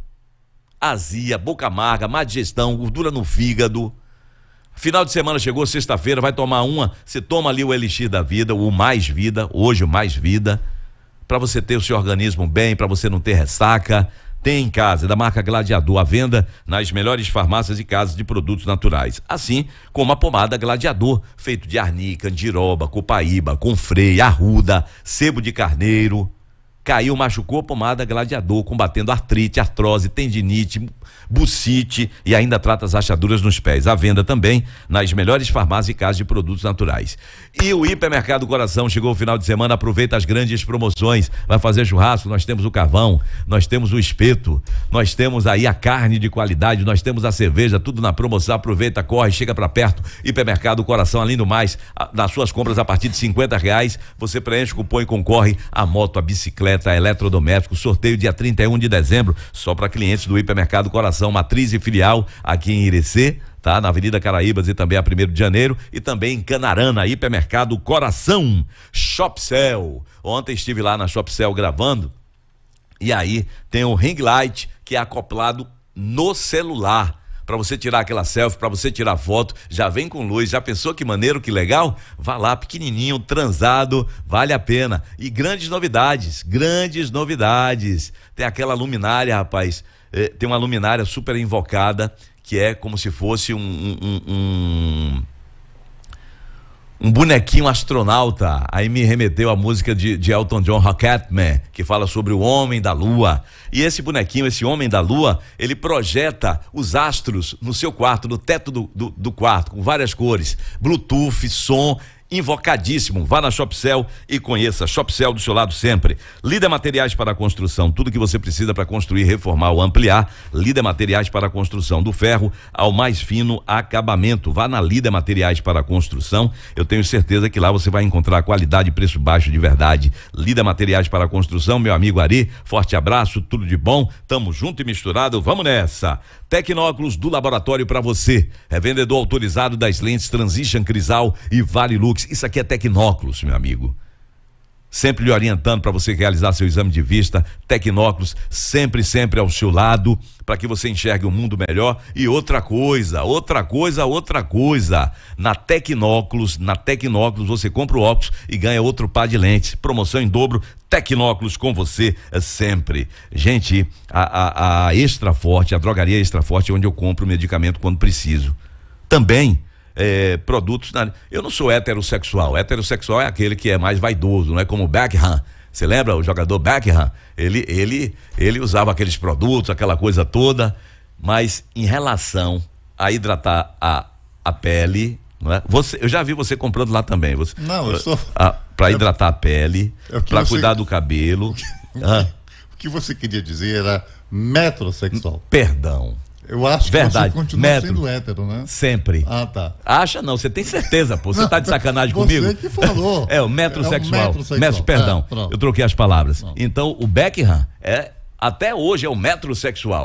azia, boca amarga, má digestão, gordura no fígado. Final de semana chegou, sexta-feira, vai tomar uma, você toma ali o Elixir da Vida, o Mais Vida, hoje o Mais Vida, para você ter o seu organismo bem, para você não ter ressaca. Tem em casa, da marca Gladiador, à venda nas melhores farmácias e casas de produtos naturais. Assim como a pomada Gladiador, feito de arnica, andiroba, copaíba, confrei, arruda, sebo de carneiro. Caiu, machucou, pomada Gladiador, combatendo artrite, artrose, tendinite, bucite e ainda trata as rachaduras nos pés. À venda também nas melhores farmácias e casas de produtos naturais. E o Hipermercado Coração chegou o final de semana, aproveita as grandes promoções, vai fazer churrasco, nós temos o carvão, nós temos o espeto, nós temos aí a carne de qualidade, nós temos a cerveja, tudo na promoção, aproveita, corre, chega pra perto. Hipermercado Coração, além do mais, a, nas suas compras a partir de cinquenta reais, você preenche o cupom e concorre a moto, a bicicleta, a eletrodoméstico, sorteio dia trinta e um de dezembro, só para clientes do Hipermercado Coração, matriz e filial aqui em Irecê, tá? Na Avenida Caraíbas e também a primeiro de janeiro, e também em Canarana, Hipermercado Coração. Shopcell, ontem estive lá na Shopcell gravando, e aí tem o ring light que é acoplado no celular, para você tirar aquela selfie, para você tirar foto, já vem com luz. Já pensou que maneiro, que legal? Vá lá, pequenininho, transado, vale a pena. E grandes novidades, grandes novidades. Tem aquela luminária, rapaz, eh, tem uma luminária super invocada, que é como se fosse um um, um, um bonequinho astronauta. Aí me remeteu a música de, de Elton John, Rocketman, que fala sobre o homem da lua. E esse bonequinho, esse homem da lua, ele projeta os astros no seu quarto, no teto do, do, do quarto, com várias cores, Bluetooth, som, invocadíssimo. Vá na Shopcell e conheça. Shopcell do seu lado sempre. Líder Materiais para a Construção, tudo que você precisa para construir, reformar ou ampliar. Líder Materiais para a Construção, do ferro ao mais fino acabamento. Vá na Líder Materiais para a Construção, eu tenho certeza que lá você vai encontrar qualidade e preço baixo de verdade. Líder Materiais para a Construção, meu amigo Ari, forte abraço, tudo de bom, tamo junto e misturado, vamos nessa. Tecnóculos do laboratório para você, revendedor autorizado das lentes Transition, Crisal e Vale Lux. Isso aqui é Tecnóculos, meu amigo. Sempre lhe orientando para você realizar seu exame de vista. Tecnóculos sempre, sempre ao seu lado, para que você enxergue um mundo melhor. E outra coisa, outra coisa, outra coisa. Na Tecnóculos, na Tecnóculos você compra o óculos e ganha outro par de lentes. Promoção em dobro. Tecnóculos com você sempre. Gente, a, a, a Extra Forte, a drogaria Extra Forte é onde eu compro o medicamento quando preciso. Também É, produtos, na... eu não sou heterossexual. Heterossexual é aquele que é mais vaidoso, não é como o Beckham. Você lembra o jogador Beckham? Ele, ele, ele usava aqueles produtos, aquela coisa toda, mas em relação a hidratar a, a pele, não é? Você, eu já vi você comprando lá também. Você, não, eu sou. Para hidratar a pele, é para você... cuidar do cabelo. ah. O que você queria dizer era metrosexual. Perdão. Eu acho Verdade. que você continua Metro. sendo hétero, né? Sempre. Ah, tá. Acha não, você tem certeza, pô. Você não, tá de sacanagem você comigo? Você que falou. É, o metrosexual. É o metrosexual. Metro, perdão, é, eu troquei as palavras. Não. Então, o Beckham é, até hoje é o metrosexual.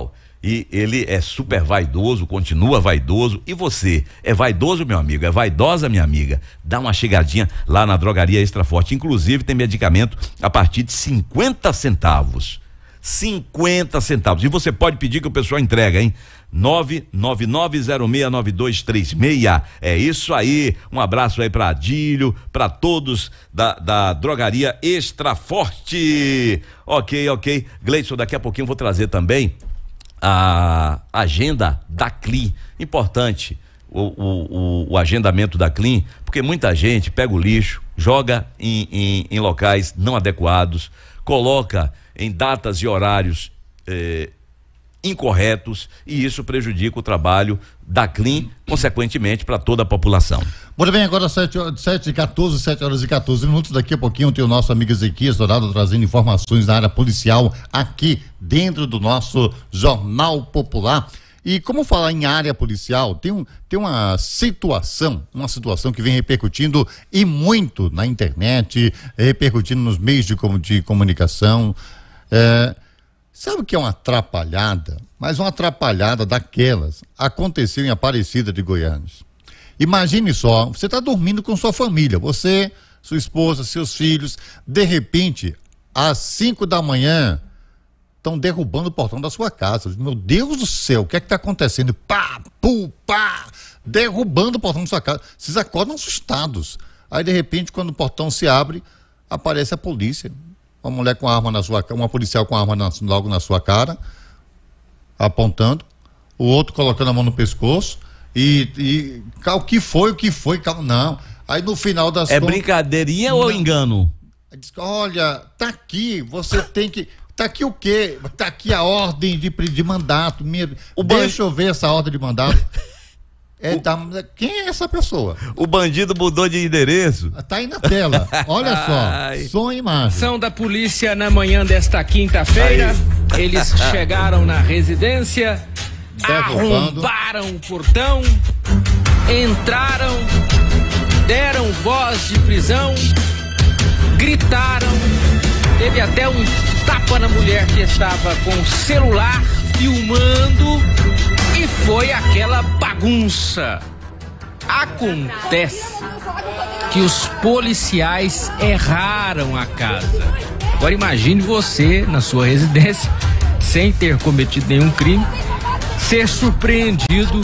E ele é super vaidoso, continua vaidoso. E você, é vaidoso, meu amigo? É vaidosa, minha amiga? Dá uma chegadinha lá na Drogaria Extra Forte. Inclusive tem medicamento a partir de cinquenta centavos. cinquenta centavos. E você pode pedir que o pessoal entrega, hein? nove nove nove zero seis nove dois três seis. É isso aí. Um abraço aí pra Adílio, pra todos da, da Drogaria Extra Forte. Ok, ok. Gleison, daqui a pouquinho eu vou trazer também a agenda da Clean. Importante o, o, o, o agendamento da Clean, porque muita gente pega o lixo, joga em, em, em locais não adequados, coloca em datas e horários eh, incorretos, e isso prejudica o trabalho da Clean, consequentemente, para toda a população. Muito bem, agora sete e quatorze, sete horas e quatorze minutos. Daqui a pouquinho tem o nosso amigo Ezequias Dourado trazendo informações da área policial aqui dentro do nosso Jornal Popular. E como falar em área policial, tem, um, tem uma situação, uma situação que vem repercutindo e muito na internet, repercutindo nos meios de, de comunicação. É, sabe o que é uma atrapalhada? Mas uma atrapalhada daquelas aconteceu em Aparecida de Goiânia. Imagine só, você está dormindo com sua família, você, sua esposa, seus filhos, de repente, às cinco da manhã, estão derrubando o portão da sua casa. Meu Deus do céu, o que é que está acontecendo? Pá, pu, pá, derrubando o portão da sua casa. Vocês acordam assustados. Aí, de repente, quando o portão se abre, aparece a polícia. Uma mulher com arma na sua cara, uma policial com arma na, logo na sua cara, apontando, o outro colocando a mão no pescoço, e, e o que foi, o que foi, não. Aí no final das É contas, brincadeirinha não, ou engano? Diz, olha, tá aqui, você tem que. Tá aqui o quê? Tá aqui a ordem de, de mandato. Minha, deixa eu ver essa ordem de mandato. É, tá, quem é essa pessoa? O bandido mudou de endereço. Tá aí na tela. Olha só. Som e imagem. Ação da polícia na manhã desta quinta-feira. Eles chegaram na residência, derrubando, arrombaram o portão, entraram, deram voz de prisão, gritaram, teve até um tapa na mulher que estava com o celular filmando. E foi aquela bagunça. Acontece que os policiais erraram a casa. Agora imagine você na sua residência, sem ter cometido nenhum crime, ser surpreendido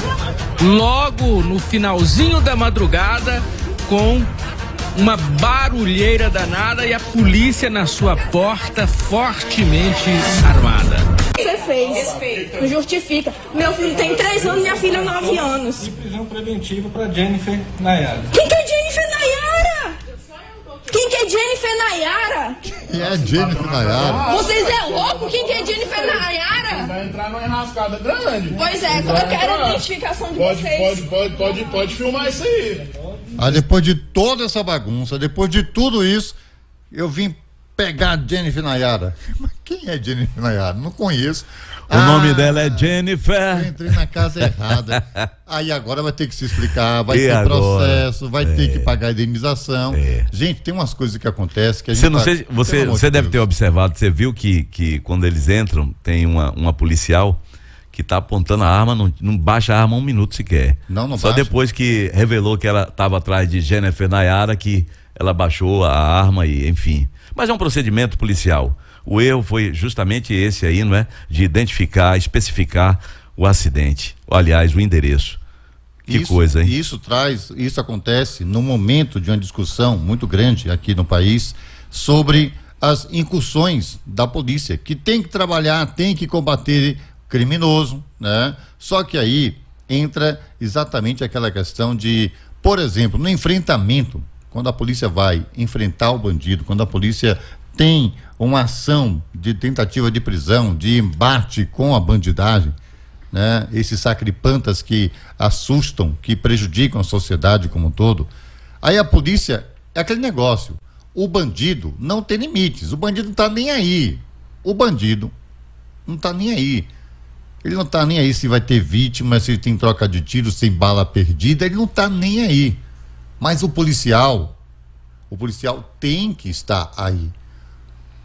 logo no finalzinho da madrugada com uma barulheira danada e a polícia na sua porta fortemente armada. Você fez, não justifica. Meu filho tem três anos, minha filha nove anos. E prisão preventiva para Jennifer Nayara. Quem que é Jennifer Nayara? Quem que é Jennifer Nayara? Quem é Jennifer Nayara? Vocês é louco? Quem que é Jennifer Nayara? Vai entrar numa enrascada grande. Pois é, eu quero a identificação de pode, vocês. Pode, pode, pode, pode filmar isso aí. Ah, depois de toda essa bagunça, depois de tudo isso, eu vim pegar a Jennifer Nayara. Mas quem é Jennifer Nayara? Não conheço. O ah, nome dela é Jennifer. Eu entrei na casa errada. Aí agora vai ter que se explicar, vai e ter agora? processo, vai é. ter que pagar a indenização. É. Gente, tem umas coisas que acontecem que a gente... Você, não sei, você, você deve ter observado, você viu que, que quando eles entram, tem uma, uma policial que tá apontando a arma, não, não baixa a arma um minuto sequer. Não, não Só baixa. Depois que revelou que ela estava atrás de Jennifer Nayara, que ela baixou a arma e, enfim. Mas é um procedimento policial. O erro foi justamente esse aí, não é? De identificar, especificar o acidente. Aliás, o endereço. Que isso, coisa, hein? Isso traz, isso acontece no momento de uma discussão muito grande aqui no país sobre as incursões da polícia, que tem que trabalhar, tem que combater criminoso, né? Só que aí entra exatamente aquela questão de, por exemplo, no enfrentamento, quando a polícia vai enfrentar o bandido, quando a polícia tem uma ação de tentativa de prisão, de embate com a bandidagem, né? Esses sacripantas que assustam, que prejudicam a sociedade como um todo, aí a polícia é aquele negócio, o bandido não tem limites, o bandido não tá nem aí, o bandido não tá nem aí. Ele não tá nem aí se vai ter vítima, se tem troca de tiros, se tem bala perdida, ele não tá nem aí. Mas o policial, o policial tem que estar aí.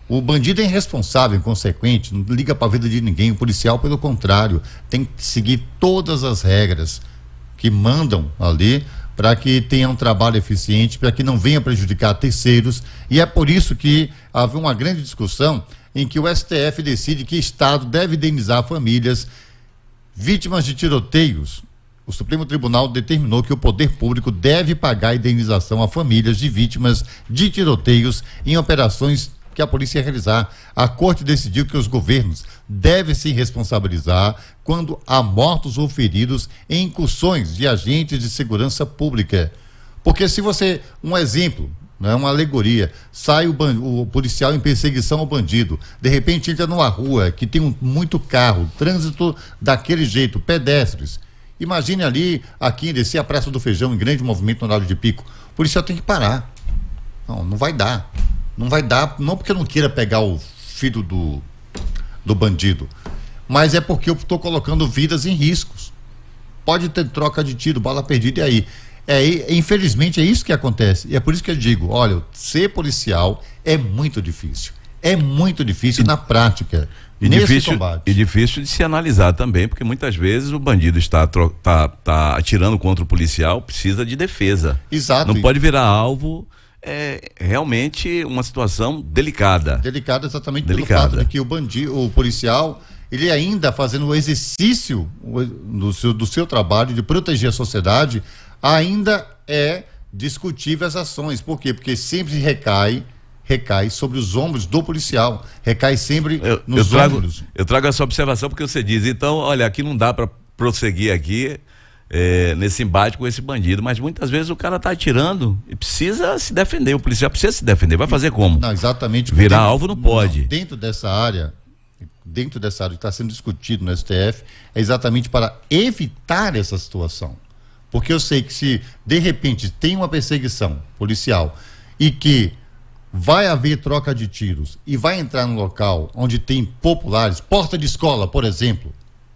O bandido é irresponsável, inconsequente, não liga para a vida de ninguém. O policial, pelo contrário, tem que seguir todas as regras que mandam ali para que tenha um trabalho eficiente, para que não venha prejudicar terceiros. E é por isso que havia uma grande discussão em que o S T F decide que Estado deve indenizar famílias vítimas de tiroteios. O Supremo Tribunal determinou que o poder público deve pagar indenização a famílias de vítimas de tiroteios em operações que a polícia ia realizar. A corte decidiu que os governos devem se responsabilizar quando há mortos ou feridos em incursões de agentes de segurança pública. Porque se você, um exemplo, não é uma alegoria, sai o, ban- o policial em perseguição ao bandido, de repente entra numa rua que tem um, muito carro, trânsito daquele jeito, pedestres. Imagine ali, aqui, descer a Praça do Feijão em grande movimento no horário de pico. O policial tem que parar. Não, não vai dar. Não vai dar, não porque eu não queira pegar o filho do, do bandido, mas é porque eu estou colocando vidas em riscos. Pode ter troca de tiro, bala perdida, e aí? É, infelizmente é isso que acontece. E é por isso que eu digo, olha, ser policial é muito difícil. É muito difícil e, na prática. E difícil, e difícil de se analisar também, porque muitas vezes o bandido está, tá, tá atirando contra o policial, precisa de defesa. Exato. Não pode virar alvo. É realmente uma situação delicada. Delicada exatamente delicada. Pelo fato de que o bandido, o policial, ele ainda fazendo o exercício do seu, do seu trabalho de proteger a sociedade, ainda é discutível as ações. Por quê? Porque sempre recai, recai sobre os ombros do policial, recai sempre eu, nos eu trago, ombros. Eu trago essa observação porque você diz, então, olha, aqui não dá para prosseguir aqui, É, nesse embate com esse bandido, mas muitas vezes o cara tá atirando e precisa se defender, o policial precisa se defender, vai fazer como? Não, exatamente. Virar dentro, alvo não pode. Não, dentro dessa área, dentro dessa área que está sendo discutido no S T F, é exatamente para evitar essa situação. Porque eu sei que se de repente tem uma perseguição policial e que vai haver troca de tiros e vai entrar no local onde tem populares, porta de escola, por exemplo,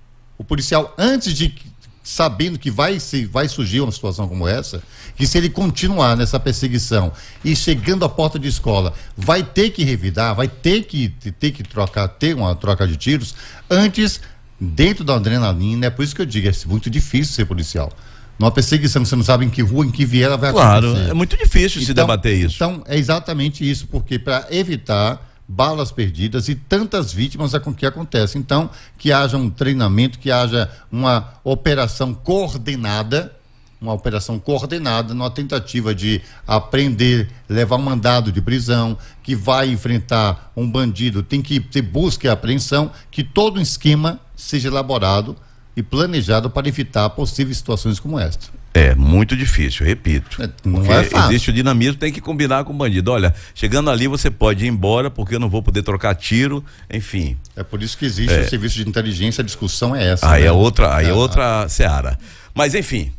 o policial, antes de sabendo que vai, se, vai surgir uma situação como essa, que se ele continuar nessa perseguição e chegando à porta de escola, vai ter que revidar, vai ter que, ter que trocar, ter uma troca de tiros, antes, dentro da adrenalina, é por isso que eu digo, é muito difícil ser policial. Numa perseguição, você não sabe em que rua, em que viela vai claro, acontecer. Claro, é muito difícil então, se debater isso. Então, é exatamente isso, porque para evitar balas perdidas e tantas vítimas é com que acontece. Então, que haja um treinamento, que haja uma operação coordenada, uma operação coordenada numa tentativa de apreender, levar um mandado de prisão, que vai enfrentar um bandido, tem que ter busca e apreensão, que todo um esquema seja elaborado e planejado para evitar possíveis situações como esta. É muito difícil, repito. É, não porque é fácil. Existe o dinamismo, tem que combinar com o bandido. Olha, chegando ali você pode ir embora porque eu não vou poder trocar tiro, enfim. É por isso que existe é. o serviço de inteligência, a discussão é essa. Aí né? é outra, aí é, é outra seara. Mas enfim,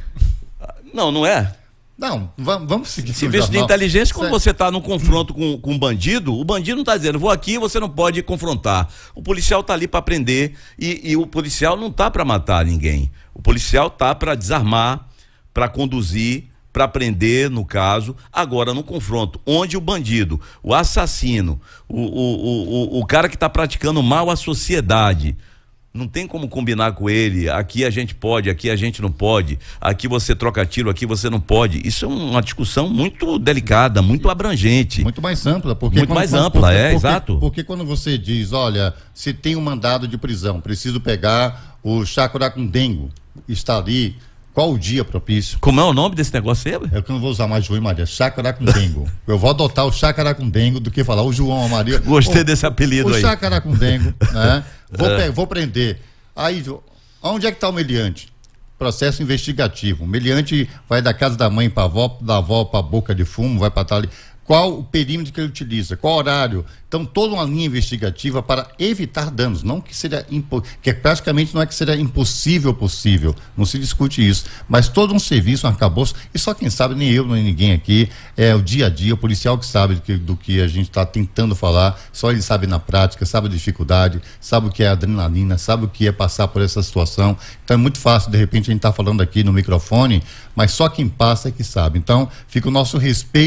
não, não é? Não, vamos, vamos seguir. Serviço de inteligência, quando você está num confronto com, com um bandido, o bandido não está dizendo, vou aqui, você não pode confrontar. O policial está ali para prender e, e o policial não está para matar ninguém. O policial está para desarmar, para conduzir, para prender, no caso. Agora, no confronto, onde o bandido, o assassino, o, o, o, o cara que está praticando mal à sociedade, não tem como combinar com ele, aqui a gente pode, aqui a gente não pode, aqui você troca tiro, aqui você não pode. Isso é uma discussão muito delicada, muito abrangente. Muito mais ampla. Porque muito quando, mais quando, ampla, porque, é, porque, exato. Porque quando você diz, olha, se tem um mandado de prisão, preciso pegar o Chacuracundengo, está ali, qual o dia propício? Como é o nome desse negócio aí? É que eu não vou usar mais João e Maria, Chacuracundengo. Eu vou adotar o Chacuracundengo do que falar o João e Maria. Gostei o, desse apelido o aí. O Chacuracundengo, né? Vou, é. vou prender. Aí, onde é que está o meliante? Processo investigativo. O meliante vai da casa da mãe para a avó, da avó para a boca de fumo, vai para estar ali. Qual o perímetro que ele utiliza? Qual horário? Então, toda uma linha investigativa para evitar danos. Não que seria impo... que praticamente não é que seria impossível possível. Não se discute isso. Mas todo um serviço, um arcabouço, e só quem sabe, nem eu, nem ninguém aqui, é o dia a dia, o policial que sabe do que, do que a gente está tentando falar, só ele sabe na prática, sabe a dificuldade, sabe o que é adrenalina, sabe o que é passar por essa situação. Então é muito fácil, de repente, a gente está falando aqui no microfone, mas só quem passa é que sabe. Então, fica o nosso respeito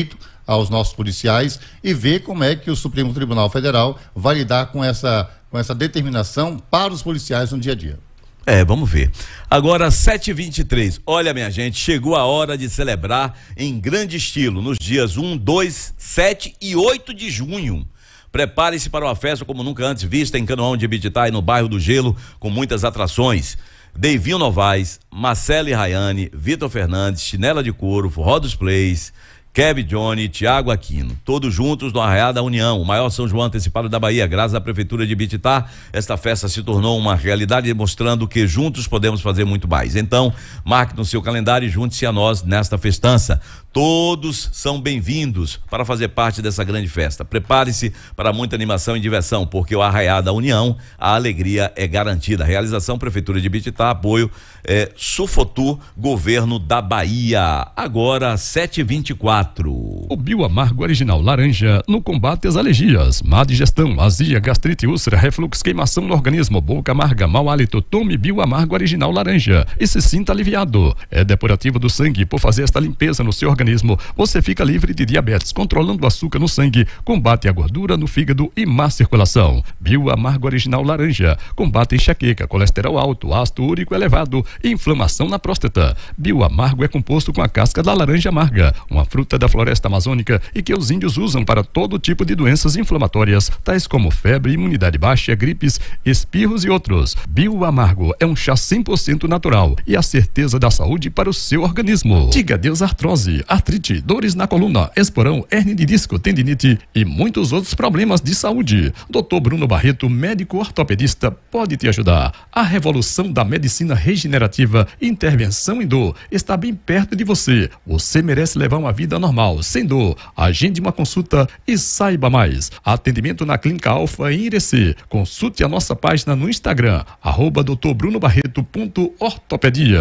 aos nossos policiais e ver como é que o Supremo Tribunal Federal vai lidar com essa, com essa determinação para os policiais no dia a dia. É, vamos ver. Agora, sete e vinte e três. Olha, minha gente, chegou a hora de celebrar em grande estilo, nos dias um, dois, sete e oito de junho. Prepare-se para uma festa como nunca antes vista em Canoão de Ibititá e no bairro do Gelo, com muitas atrações. Deivinho Novaes, Marcele Rayane, Vitor Fernandes, Chinela de Couro, Forró dos Plays, Kevin Johnny e Tiago Aquino, todos juntos no Arraial da União, o maior São João antecipado da Bahia. Graças à Prefeitura de Ibititá, esta festa se tornou uma realidade, demonstrando que juntos podemos fazer muito mais. Então, marque no seu calendário e junte-se a nós nesta festança. Todos são bem-vindos para fazer parte dessa grande festa. Prepare-se para muita animação e diversão, porque o Arraial da União, a alegria é garantida. Realização Prefeitura de Ibititá, apoio é, Sufotur, Governo da Bahia. Agora, sete e vinte e quatro. O Bioamargo Original Laranja no combate às alergias, má digestão, azia, gastrite, úlcera, refluxo, queimação no organismo, boca amarga, mau hálito. Tome Bioamargo Original Laranja e se sinta aliviado. É depurativo do sangue. Por fazer esta limpeza no seu organismo, você fica livre de diabetes, controlando o açúcar no sangue, combate a gordura no fígado e má circulação. Bioamargo Original Laranja combate enxaqueca, colesterol alto, ácido úrico elevado e inflamação na próstata. Bioamargo é composto com a casca da laranja amarga, uma fruta da floresta amazônica e que os índios usam para todo tipo de doenças inflamatórias, tais como febre, imunidade baixa, gripes, espirros e outros. Bioamargo é um chá cem por cento natural e a certeza da saúde para o seu organismo. Diga adeus à artrose, artrite, dores na coluna, esporão, hérnia de disco, tendinite e muitos outros problemas de saúde. doutor Bruno Barreto, médico ortopedista, pode te ajudar. A revolução da medicina regenerativa e intervenção em dor está bem perto de você. Você merece levar uma vida normal, sem dor. Agende uma consulta e saiba mais. Atendimento na Clínica Alfa em Irecê. Consulte a nossa página no Instagram, arroba doutor Bruno Barreto ponto ortopedia.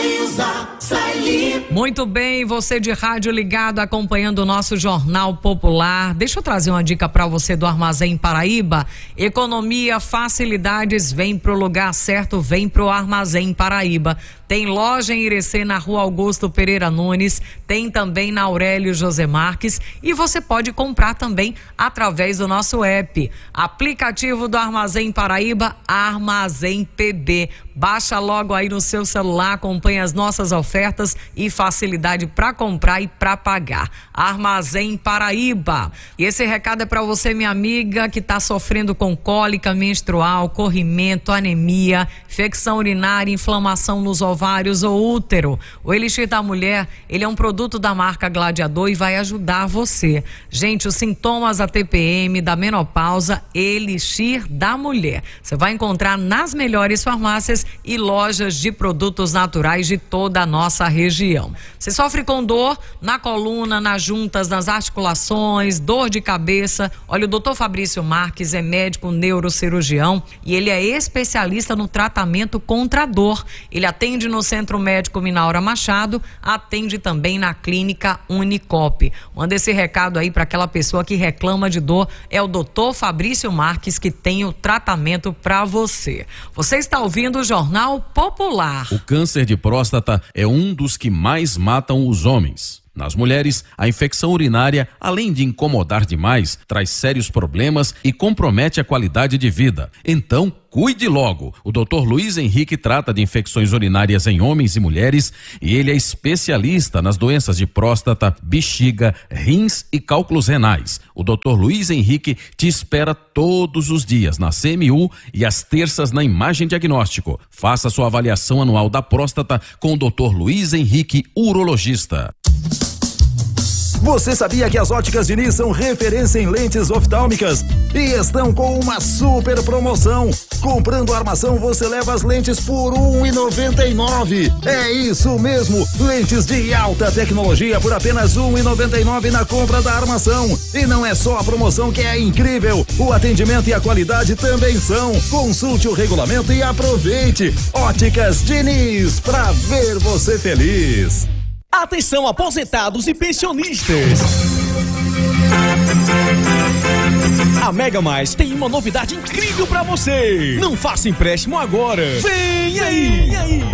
Muito bem, você de rádio ligado, acompanhando o nosso Jornal Popular. Deixa eu trazer uma dica para você do Armazém Paraíba. Economia, facilidades, vem pro lugar certo, vem pro Armazém Paraíba. Tem loja em Irecê, na Rua Augusto Pereira Nunes, tem também na Aurélio José Marques e você pode comprar também através do nosso app. Aplicativo do Armazém Paraíba, Armazém P B. Baixa logo aí no seu celular, acompanha as nossas ofertas e facilidade para comprar e para pagar. Armazém Paraíba. E esse recado é para você, minha amiga, que está sofrendo com cólica menstrual, corrimento, anemia, infecção urinária, inflamação nos ovários ou útero. O Elixir da Mulher, ele é um produto da marca Gladiador e vai ajudar você. Gente, os sintomas da T P M, da menopausa, Elixir da Mulher. Você vai encontrar nas melhores farmácias e lojas de produtos naturais de toda a nossa região. Você sofre com dor na coluna, nas juntas, nas articulações, dor de cabeça? Olha, o doutor Fabrício Marques é médico neurocirurgião e ele é especialista no tratamento contra a dor. Ele atende no Centro Médico Minaura Machado, atende também na Clínica Unicop. Manda esse recado aí para aquela pessoa que reclama de dor, é o doutor Fabrício Marques que tem o tratamento para você. Você está ouvindo o Jornal Popular. O câncer de próstata é um dos que mais matam os homens. Nas mulheres, a infecção urinária, além de incomodar demais, traz sérios problemas e compromete a qualidade de vida. Então, cuide logo. O doutor Luiz Henrique trata de infecções urinárias em homens e mulheres e ele é especialista nas doenças de próstata, bexiga, rins e cálculos renais. O doutor Luiz Henrique te espera todos os dias na C M U e às terças na Imagem Diagnóstico. Faça sua avaliação anual da próstata com o doutor Luiz Henrique, urologista. Você sabia que as óticas Diniz são referência em lentes oftálmicas e estão com uma super promoção? Comprando a armação você leva as lentes por um real e noventa e nove centavos. É isso mesmo, lentes de alta tecnologia por apenas um real e noventa e nove centavos na compra da armação. E não é só a promoção que é incrível, o atendimento e a qualidade também são. Consulte o regulamento e aproveite. Óticas Diniz, pra ver você feliz. Atenção, aposentados e pensionistas! A Mega Mais tem uma novidade incrível pra você! Não faça empréstimo agora! Vem aí! Vem aí!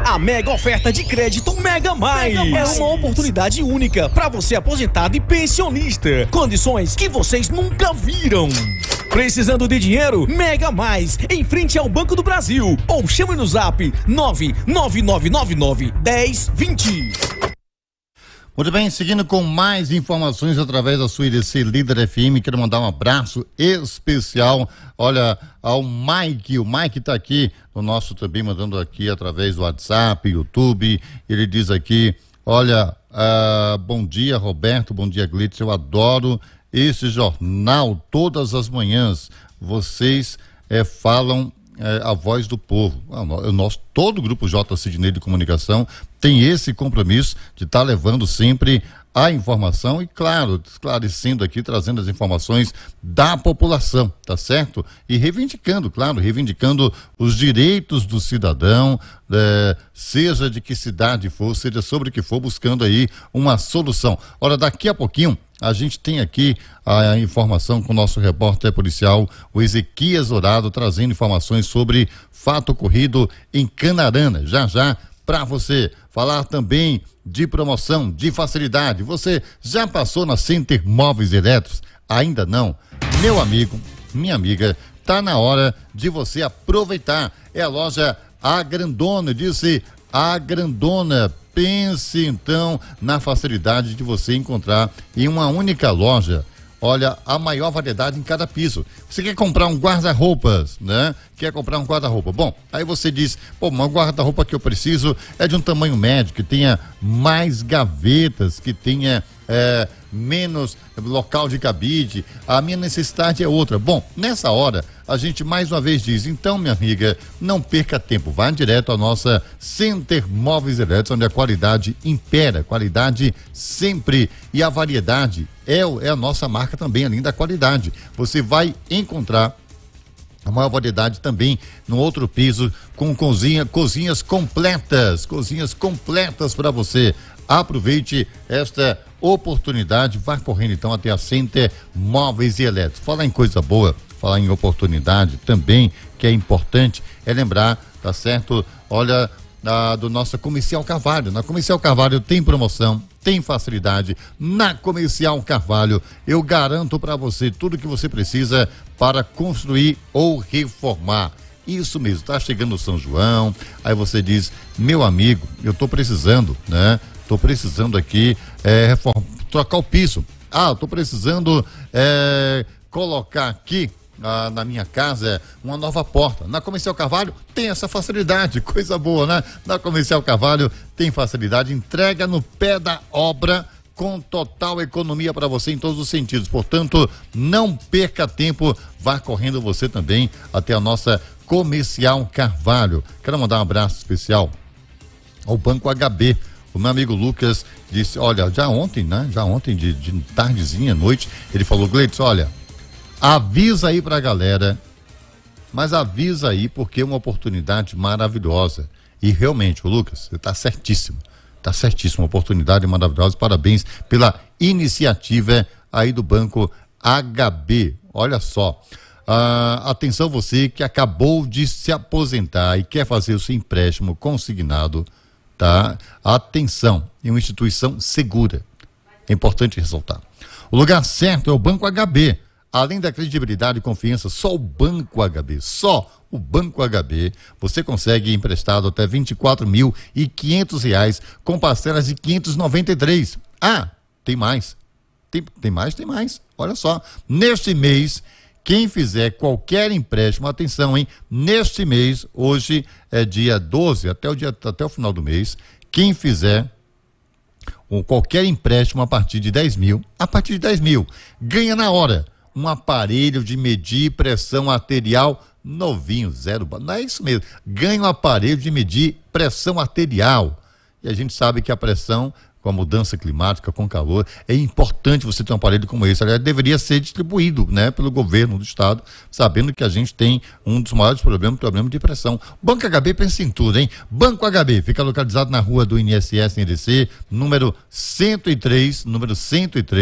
A mega oferta de crédito Mega Mais é uma oportunidade única para você aposentado e pensionista. Condições que vocês nunca viram. Precisando de dinheiro? Mega Mais, em frente ao Banco do Brasil. Ou chame no zap nove nove nove nove nove um zero dois zero. Muito bem, seguindo com mais informações através da sua I D C Líder F M, quero mandar um abraço especial, olha, ao Mike, o Mike tá aqui no nosso também, mandando aqui através do WhatsApp, YouTube, ele diz aqui, olha, uh, bom dia Roberto, bom dia Glitz, eu adoro esse jornal todas as manhãs, vocês eh, falam É, a voz do povo. O nosso, todo o grupo J. Sidney de Comunicação tem esse compromisso de estar tá levando sempre a informação e, claro, esclarecendo aqui, trazendo as informações da população, tá certo? E reivindicando, claro, reivindicando os direitos do cidadão, é, seja de que cidade for, seja sobre o que for, buscando aí uma solução. Ora, daqui a pouquinho a gente tem aqui a informação com o nosso repórter policial, o Ezequias Dourado, trazendo informações sobre fato ocorrido em Canarana. Já, já, para você falar também de promoção, de facilidade. Você já passou na Center Móveis Eletros? Ainda não? Meu amigo, minha amiga, tá na hora de você aproveitar. É a loja A Grandona, disse A Grandona. Pense então na facilidade de você encontrar em uma única loja, olha, a maior variedade em cada piso. Você quer comprar um guarda-roupas, né? Quer comprar um guarda-roupa? Bom, aí você diz, pô, mas o guarda-roupa que eu preciso é de um tamanho médio, que tenha mais gavetas, que tenha é, menos local de cabide. A minha necessidade é outra. Bom, nessa hora, a gente mais uma vez diz, então, minha amiga, não perca tempo, vá direto à nossa Center Móveis Eletros, onde a qualidade impera, qualidade sempre, e a variedade é, é a nossa marca também, além da qualidade. Você vai encontrar a maior variedade também no outro piso, com cozinha, cozinhas completas, cozinhas completas para você. Aproveite esta oportunidade, vá correndo então até a Center Móveis e Eletros. Falar em coisa boa, falar em oportunidade também, que é importante, é lembrar, tá certo? Olha, da, do nosso Comercial Carvalho. Na Comercial Carvalho tem promoção, tem facilidade. Na Comercial Carvalho, eu garanto para você tudo que você precisa para construir ou reformar. Isso mesmo, tá chegando o São João, aí você diz, meu amigo, eu tô precisando, né? Tô precisando aqui é, reform... trocar o piso. Ah, eu tô precisando é, colocar aqui ah, na minha casa uma nova porta. Na Comercial Carvalho tem essa facilidade, coisa boa, né? Na Comercial Carvalho tem facilidade, entrega no pé da obra com total economia para você em todos os sentidos. Portanto, não perca tempo, vá correndo você também até a nossa Comercial Carvalho. Quero mandar um abraço especial ao Banco H B. O meu amigo Lucas disse, olha, já ontem, né? Já ontem, de, de tardezinha, noite, ele falou, Gleitz, olha, avisa aí pra galera, mas avisa aí porque é uma oportunidade maravilhosa. E realmente, o Lucas, você tá certíssimo, tá certíssimo, uma oportunidade maravilhosa, parabéns pela iniciativa aí do Banco H B. Olha só, ah, atenção você que acabou de se aposentar e quer fazer o seu empréstimo consignado, tá? Atenção, é uma instituição segura. É importante ressaltar. O lugar certo é o Banco H B. Além da credibilidade e confiança, só o Banco H B, só o Banco H B, você consegue emprestado até vinte e quatro mil e quinhentos reais com parcelas de quinhentos e noventa e três. Ah, tem mais. Tem, tem mais, tem mais. Olha só, neste mês, quem fizer qualquer empréstimo, atenção, hein? Neste mês, hoje é dia doze, até o, dia, até o final do mês, quem fizer um, qualquer empréstimo a partir de dez mil, a partir de dez mil, ganha na hora um aparelho de medir pressão arterial novinho, zero, não é isso mesmo, ganha um aparelho de medir pressão arterial. E a gente sabe que a pressão, com a mudança climática, com calor, é importante você ter um aparelho como esse. Aliás, deveria ser distribuído, né, pelo governo do estado, sabendo que a gente tem um dos maiores problemas, problema de pressão. Banco H B pensa em tudo, hein? Banco H B fica localizado na rua do I N S S em D C, número cento e três, número cento e três.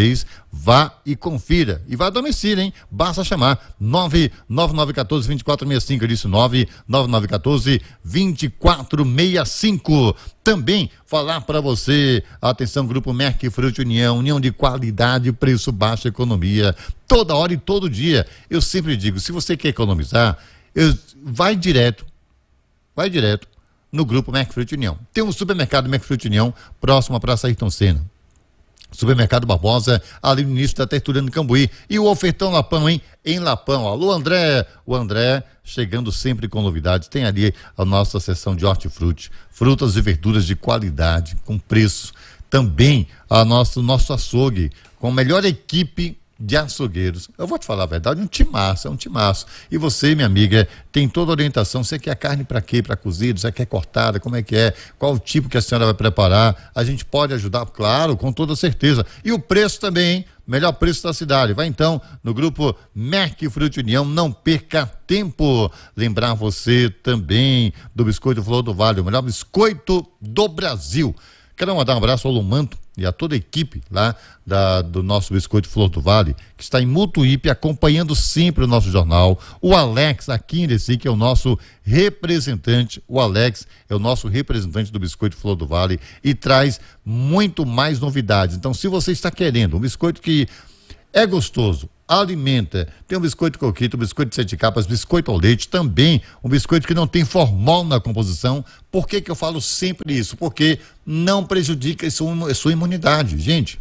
Vá e confira. E vá a domicílio, hein? Basta chamar nove nove nove um quatro, dois quatro seis cinco. Eu disse nove nove nove um quatro, dois quatro seis cinco. Também falar para você, atenção, Grupo Merck Fruta União, união de qualidade, preço baixo, economia, toda hora e todo dia. Eu sempre digo, se você quer economizar, eu, vai direto, vai direto no Grupo Merck Fruta União. Tem um supermercado Merck Fruta União próximo à Praça Ayrton Senna. Supermercado Barbosa, ali no início da Tertuliano Cambuí. E o ofertão Lapão, hein? Em Lapão. Alô, André. O André chegando sempre com novidades. Tem ali a nossa seção de hortifruti. Frutas e verduras de qualidade, com preço. Também a nosso, nosso açougue, com a melhor equipe de açougueiros. Eu vou te falar a verdade, um timaço, é um timaço. E você, minha amiga, tem toda a orientação. Você quer carne para quê? Para cozido? Você quer cortada? Como é que é? Qual o tipo que a senhora vai preparar? A gente pode ajudar, claro, com toda certeza. E o preço também, hein? Melhor preço da cidade. Vai então no Grupo Merck Fruta União, não perca tempo. Lembrar você também do Biscoito Flor do Vale, o melhor biscoito do Brasil. Quero mandar um abraço ao Lumanto e a toda a equipe lá da, do nosso Biscoito Flor do Vale, que está em Mutuípe, acompanhando sempre o nosso jornal. O Alex, aqui em Recife, que é o nosso representante. O Alex é o nosso representante do Biscoito Flor do Vale e traz muito mais novidades. Então, se você está querendo um biscoito que é gostoso, alimenta, tem um biscoito coquito, um biscoito de sete capas, biscoito ao leite, também um biscoito que não tem formol na composição. Por que que eu falo sempre isso? Porque não prejudica a sua, a sua imunidade, gente,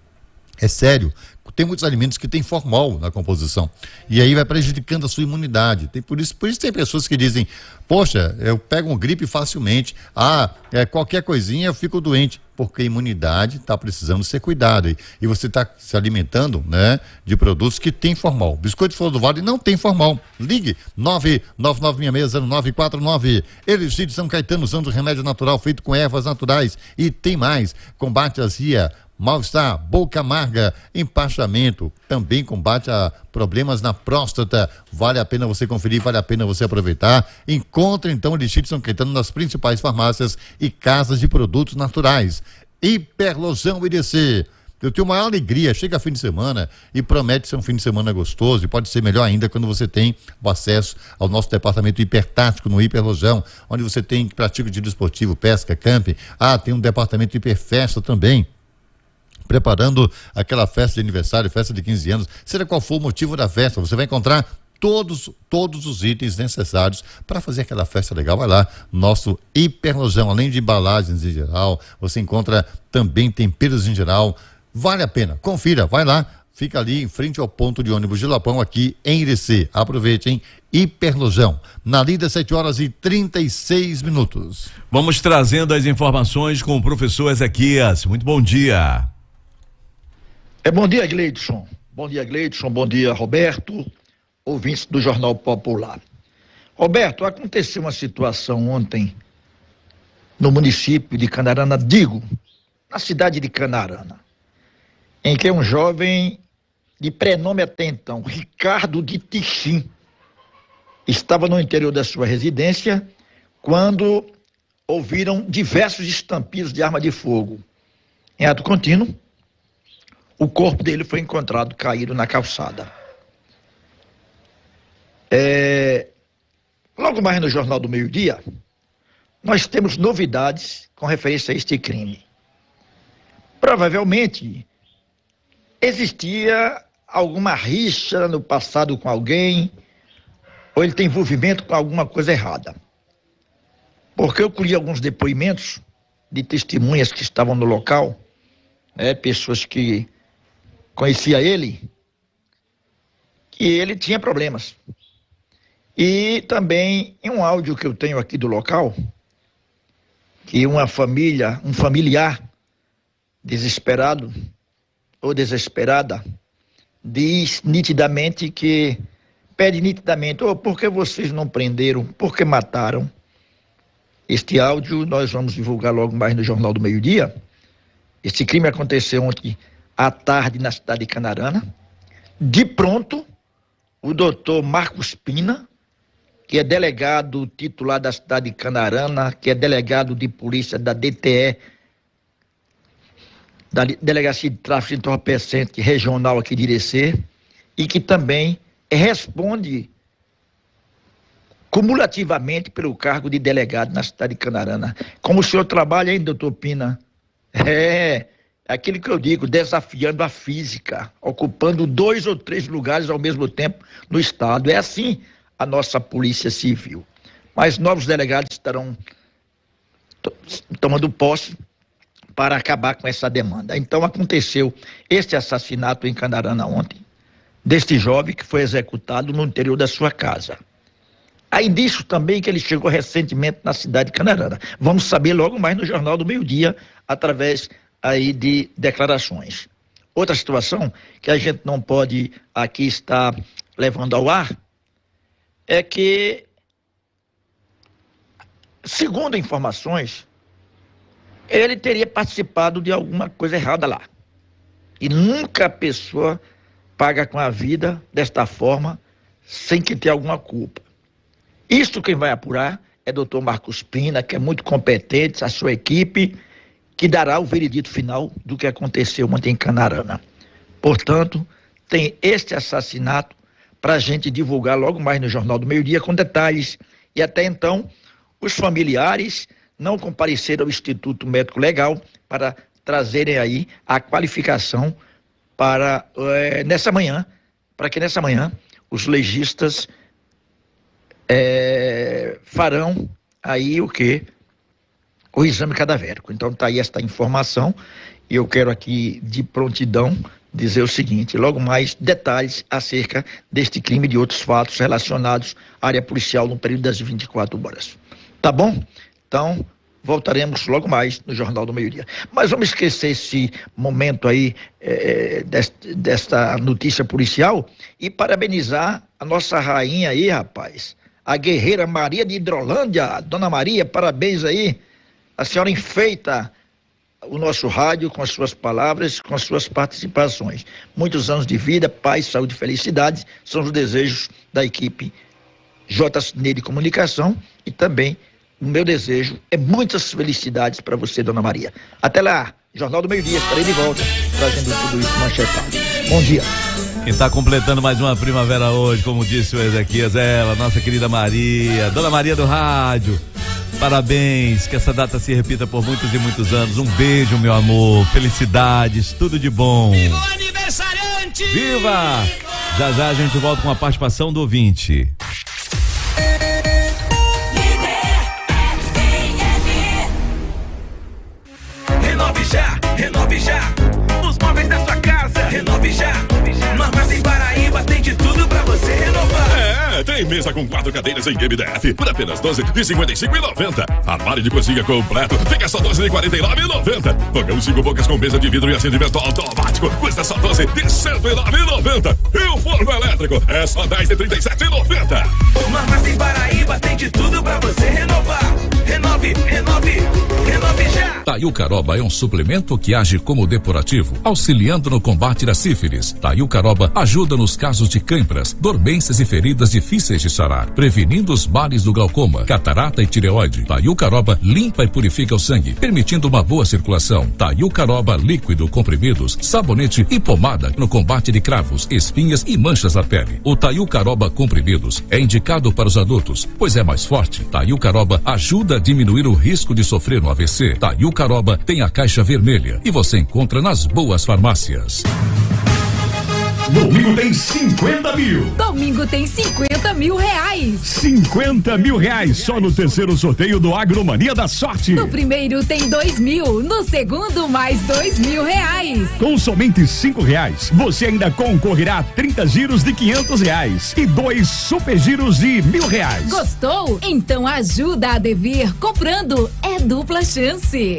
é sério. Tem muitos alimentos que tem formol na composição e aí vai prejudicando a sua imunidade. Tem, por isso, por isso tem pessoas que dizem, poxa, eu pego um gripe facilmente, ah, é, qualquer coisinha eu fico doente, porque a imunidade está precisando ser cuidada e, e você está se alimentando, né, de produtos que tem formol. Biscoito Flor do Vale não tem formol. Ligue nove nove nove seis seis zero nove quatro nove. Elixir de São Caetano, usando remédio natural feito com ervas naturais. E tem mais, combate azia, mal-estar, boca amarga, empachamento, também combate a problemas na próstata. Vale a pena você conferir, vale a pena você aproveitar. Encontre então o Elixir de São Caetano nas principais farmácias e casas de produtos naturais. Hiperlojão I D C. Eu tenho maior alegria, chega fim de semana e promete ser um fim de semana gostoso e pode ser melhor ainda quando você tem o acesso ao nosso departamento hipertático no Hiperlojão, onde você tem prática de desportivo, pesca, camping. Ah, tem um departamento hiperfesta também, preparando aquela festa de aniversário, festa de quinze anos, seja qual for o motivo da festa, você vai encontrar todos, todos os itens necessários para fazer aquela festa legal. Vai lá, nosso Hiperlojão, além de embalagens em geral, você encontra também temperos em geral. Vale a pena, confira, vai lá, fica ali em frente ao ponto de ônibus de Lapão, aqui em Irecê. Aproveite, hein? Hiperlojão, na lida sete horas e trinta e seis minutos. Vamos trazendo as informações com o professor Ezequias. Muito bom dia. É, bom dia, Gleidson. Bom dia, Gleidson. Bom dia, Roberto, ouvintes do Jornal Popular. Roberto, aconteceu uma situação ontem no município de Canarana, digo, na cidade de Canarana, em que um jovem de prenome até então, Ricardo de Tixim, estava no interior da sua residência quando ouviram diversos estampidos de arma de fogo. Em ato contínuo, o corpo dele foi encontrado caído na calçada. É... Logo mais no Jornal do Meio-Dia, nós temos novidades com referência a este crime. Provavelmente existia alguma rixa no passado com alguém, ou ele tem envolvimento com alguma coisa errada. Porque eu colhi alguns depoimentos de testemunhas que estavam no local, né, pessoas que conhecia ele, que ele tinha problemas. E também em um áudio que eu tenho aqui do local, que uma família, um familiar desesperado ou desesperada diz nitidamente que, pede nitidamente, oh, por que vocês não prenderam, por que mataram? Este áudio nós vamos divulgar logo mais no Jornal do Meio-Dia. Este crime aconteceu ontem à tarde na cidade de Canarana. De pronto, o doutor Marcos Pina, que é delegado titular da cidade de Canarana, que é delegado de polícia da D T E da Delegacia de Tráfico de Entorpecente Regional aqui de Irecê, e que também responde cumulativamente pelo cargo de delegado na cidade de Canarana. Como o senhor trabalha, hein, doutor Pina? É, aquilo que eu digo, desafiando a física, ocupando dois ou três lugares ao mesmo tempo no estado. É assim a nossa Polícia Civil. Mas novos delegados estarão tomando posse para acabar com essa demanda. Então aconteceu este assassinato em Canarana ontem, deste jovem que foi executado no interior da sua casa. Há indícios também que ele chegou recentemente na cidade de Canarana. Vamos saber logo mais no Jornal do Meio-Dia, através aí de declarações. Outra situação que a gente não pode aqui estar levando ao ar é que, segundo informações, ele teria participado de alguma coisa errada lá. E nunca a pessoa paga com a vida desta forma, sem que tenha alguma culpa. Isto quem vai apurar é doutor Marcos Pina, que é muito competente, a sua equipe, que dará o veredito final do que aconteceu ontem em Canarana. Portanto, tem este assassinato para a gente divulgar logo mais no Jornal do Meio-Dia com detalhes. E até então, os familiares não compareceram ao Instituto Médico Legal para trazerem aí a qualificação para é, nessa manhã, para que nessa manhã os legistas é, farão aí o quê? O exame cadavérico. Então está aí esta informação e eu quero aqui de prontidão dizer o seguinte, logo mais detalhes acerca deste crime e de outros fatos relacionados à área policial no período das vinte e quatro horas. Tá bom? Então, voltaremos logo mais no Jornal do Meio-Dia. Mas vamos esquecer esse momento aí, é, desta, desta notícia policial e parabenizar a nossa rainha aí, rapaz. A guerreira Maria de Hidrolândia. Dona Maria, parabéns aí. A senhora enfeita o nosso rádio com as suas palavras, com as suas participações. Muitos anos de vida, paz, saúde e felicidades são os desejos da equipe J C N E de Comunicação e também o meu desejo é muitas felicidades para você, Dona Maria. Até lá, Jornal do Meio-Dia, estarei de volta trazendo tudo isso manchetado. Bom dia. Quem está completando mais uma primavera hoje, como disse o Ezequias, ela, nossa querida Maria, Dona Maria do Rádio. Parabéns, que essa data se repita por muitos e muitos anos. Um beijo, meu amor, felicidades, tudo de bom. Viva o aniversariante! Viva! Já já a gente volta com a participação do ouvinte. Renove já, renove já. Os móveis da sua casa, renove já. No Armazém Paraíba tem de tudo pra você renovar. É, tem mesa com quatro cadeiras em M D F por apenas doze de cinquenta e cinco reais e noventa centavos. Armário de cozinha completo fica só doze de quarenta e nove reais e noventa centavos. Fogão cinco bocas com mesa de vidro e acendimento automático custa só doze de cento e nove reais e noventa centavos. E o forno elétrico é só dez de trinta e sete reais e noventa centavos. No Armazém Paraíba tem de tudo pra você renovar. Renove, renove, renove já. Taiucaroba é um suplemento que age como depurativo, auxiliando no combate da sífilis. Taiucaroba ajuda nos casos de câimbras, dormências e feridas difíceis de sarar, prevenindo os males do glaucoma, catarata e tireoide. Taiucaroba limpa e purifica o sangue, permitindo uma boa circulação. Taiucaroba líquido, comprimidos, sabonete e pomada no combate de cravos, espinhas e manchas na pele. O Taiucaroba comprimidos é indicado para os adultos, pois é mais forte. Taiucaroba ajuda a diminuir o risco de sofrer um A V C. Taiucaroba tem a caixa vermelha e você encontra nas boas farmácias. Domingo tem cinquenta mil. Domingo tem cinquenta mil reais. cinquenta mil reais só no terceiro sorteio do Agromania da Sorte. No primeiro tem dois mil, no segundo mais dois mil reais. Com somente cinco reais, você ainda concorrerá a trinta giros de quinhentos reais e dois super giros de mil reais. Gostou? Então ajuda a Devir. Comprando é dupla chance.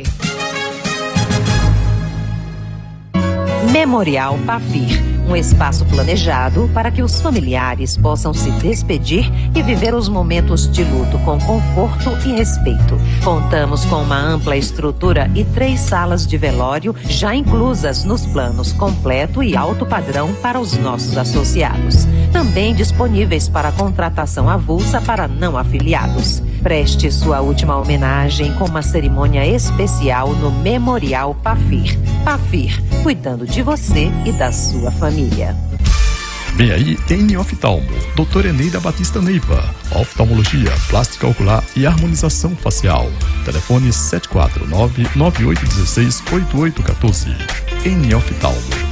Memorial Pafir, um espaço planejado para que os familiares possam se despedir e viver os momentos de luto com conforto e respeito. Contamos com uma ampla estrutura e três salas de velório já inclusas nos planos completo e alto padrão para os nossos associados. Também disponíveis para contratação avulsa para não afiliados. Preste sua última homenagem com uma cerimônia especial no Memorial Pafir. Pafir, cuidando de você e da sua família. Vem aí N Oftalmo, doutora Eneida Batista Neiva, oftalmologia, plástica ocular e harmonização facial. Telefone sete quatro nove, nove oito um seis, oito oito um quatro. N Oftalmo.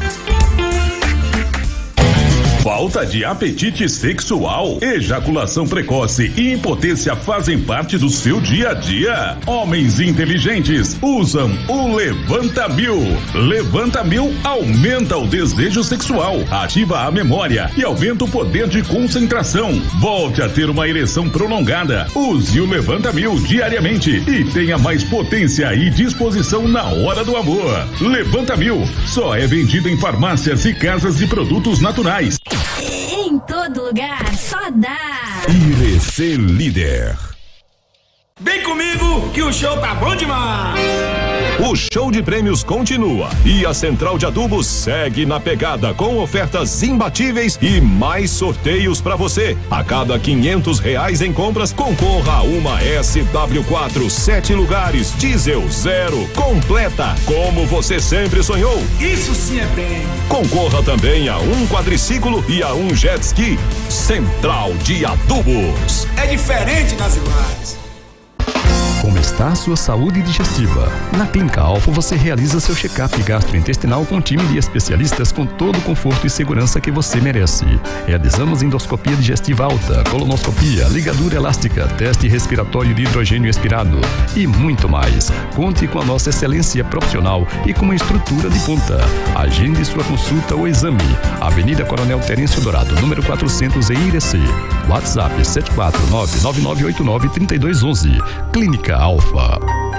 Falta de apetite sexual, ejaculação precoce e impotência fazem parte do seu dia a dia. Homens inteligentes usam o Levanta Mil. Levanta Mil aumenta o desejo sexual, ativa a memória e aumenta o poder de concentração. Volte a ter uma ereção prolongada. Use o Levanta Mil diariamente e tenha mais potência e disposição na hora do amor. Levanta Mil só é vendido em farmácias e casas de produtos naturais. Em todo lugar, só dá. I R C Líder. Vem comigo que o show tá bom demais. O show de prêmios continua e a Central de Adubos segue na pegada com ofertas imbatíveis e mais sorteios para você. A cada quinhentos reais em compras, concorra a uma S W quatro, sete lugares, diesel zero, completa, como você sempre sonhou. Isso sim é prêmio. Concorra também a um quadriciclo e a um jet ski. Central de Adubos. É diferente das demais. Como está a sua saúde digestiva? Na Clínica Alfa você realiza seu check-up gastrointestinal com um time de especialistas com todo o conforto e segurança que você merece. Realizamos endoscopia digestiva alta, colonoscopia, ligadura elástica, teste respiratório de hidrogênio expirado e muito mais. Conte com a nossa excelência profissional e com uma estrutura de ponta. Agende sua consulta ou exame. Avenida Coronel Terêncio Dourado, número quatrocentos em Irecê. WhatsApp sete quatro nove, nove nove oito nove, três dois um um. Clínica Alfa.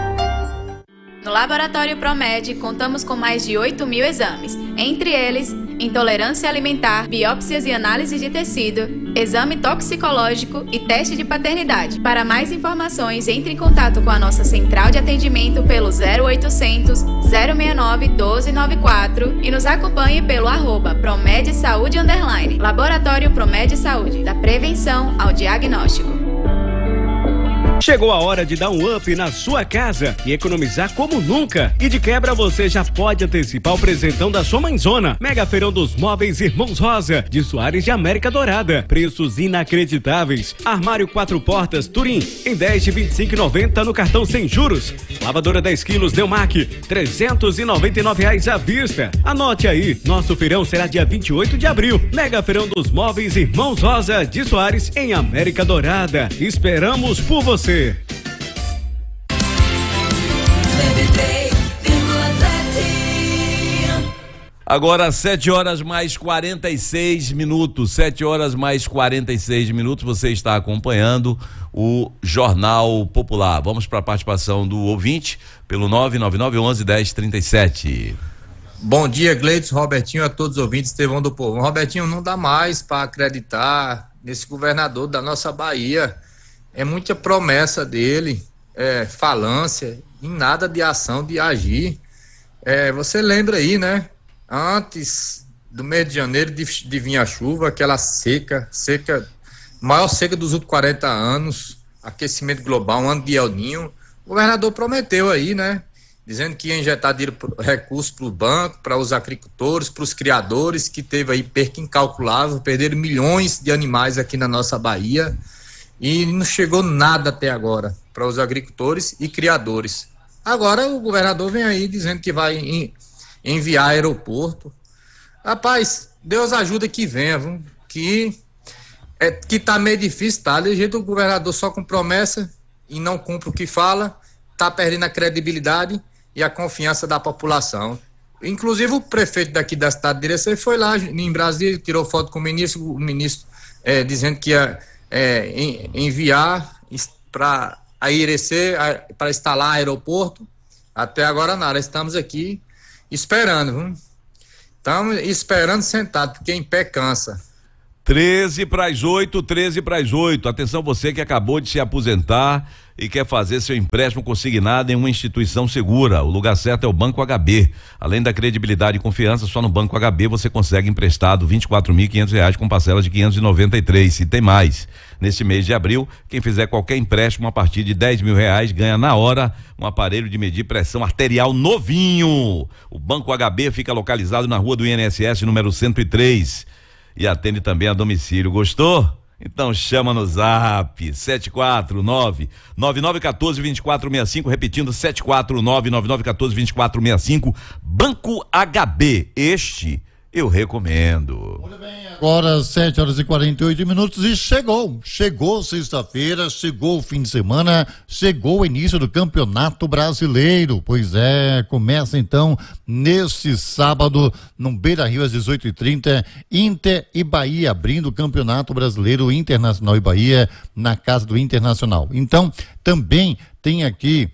No Laboratório Promed, contamos com mais de oito mil exames, entre eles intolerância alimentar, biópsias e análise de tecido, exame toxicológico e teste de paternidade. Para mais informações, entre em contato com a nossa central de atendimento pelo zero oitocentos, zero seis nove, um dois nove quatro e nos acompanhe pelo arroba Promed Saúde Underline. Laboratório Promed Saúde, da prevenção ao diagnóstico. Chegou a hora de dar um up na sua casa e economizar como nunca. E de quebra você já pode antecipar o presentão da sua mãezona. Mega Feirão dos Móveis Irmãos Rosa, de Soares de América Dourada. Preços inacreditáveis. Armário quatro portas Turim, em dez de vinte e cinco reais e noventa centavos no cartão sem juros. Lavadora dez quilos Neumac, trezentos e noventa e nove reais à vista. Anote aí, nosso feirão será dia vinte e oito de abril. Mega Feirão dos Móveis Irmãos Rosa, de Soares, em América Dourada. Esperamos por você. Agora sete horas mais quarenta e seis minutos, sete horas mais quarenta e seis minutos, você está acompanhando o Jornal Popular. Vamos para a participação do ouvinte pelo nove nove nove, onze, dez, trinta e sete. Bom dia, Gleides, Robertinho, a todos os ouvintes, Estevão do Povo. Robertinho, não dá mais para acreditar nesse governador da nossa Bahia. É muita promessa dele, é, falância, em nada de ação, de agir. É, você lembra aí, né? Antes do mês de janeiro de, de vir a chuva, aquela seca, seca, maior seca dos últimos quarenta anos, aquecimento global, um ano de El Ninho. O governador prometeu aí, né? Dizendo que ia injetar recursos para o banco, para os agricultores, para os criadores, que teve aí perca incalculável, perderam milhões de animais aqui na nossa Bahia. E não chegou nada até agora para os agricultores e criadores. Agora o governador vem aí dizendo que vai em, enviar aeroporto. Rapaz, Deus ajuda que venha, viu? Que, é, que tá meio difícil, tá? De jeito o governador só com promessa e não cumpre o que fala, tá perdendo a credibilidade e a confiança da população. Inclusive o prefeito daqui da cidade de Irecê foi lá em Brasília, tirou foto com o ministro, o ministro é, dizendo que ia É, em, enviar para a Irecê para instalar aeroporto. Até agora nada, estamos aqui esperando, viu? Estamos esperando sentado, porque em pé cansa. treze para as oito, treze para as oito. Atenção, você que acabou de se aposentar e quer fazer seu empréstimo consignado em uma instituição segura. O lugar certo é o Banco H B. Além da credibilidade e confiança, só no Banco H B você consegue emprestado vinte e quatro mil e quinhentos reais com parcelas de quinhentos e noventa e três. E tem mais. Neste mês de abril, quem fizer qualquer empréstimo a partir de dez mil reais ganha na hora um aparelho de medir pressão arterial novinho. O Banco H B fica localizado na rua do I N S S número cento e três e atende também a domicílio. Gostou? Então chama no zap sete quatro nove, nove nove um quatro, dois quatro seis cinco, repetindo sete quatro nove, nove nove um quatro, dois quatro seis cinco. Banco H B, este eu recomendo. Agora sete horas e quarenta e oito minutos e chegou, chegou sexta-feira, chegou o fim de semana, chegou o início do Campeonato Brasileiro. Pois é, começa então neste sábado no Beira-Rio às dezoito e trinta, Inter e Bahia abrindo o Campeonato Brasileiro, Internacional e Bahia na casa do Internacional. Então também tem aqui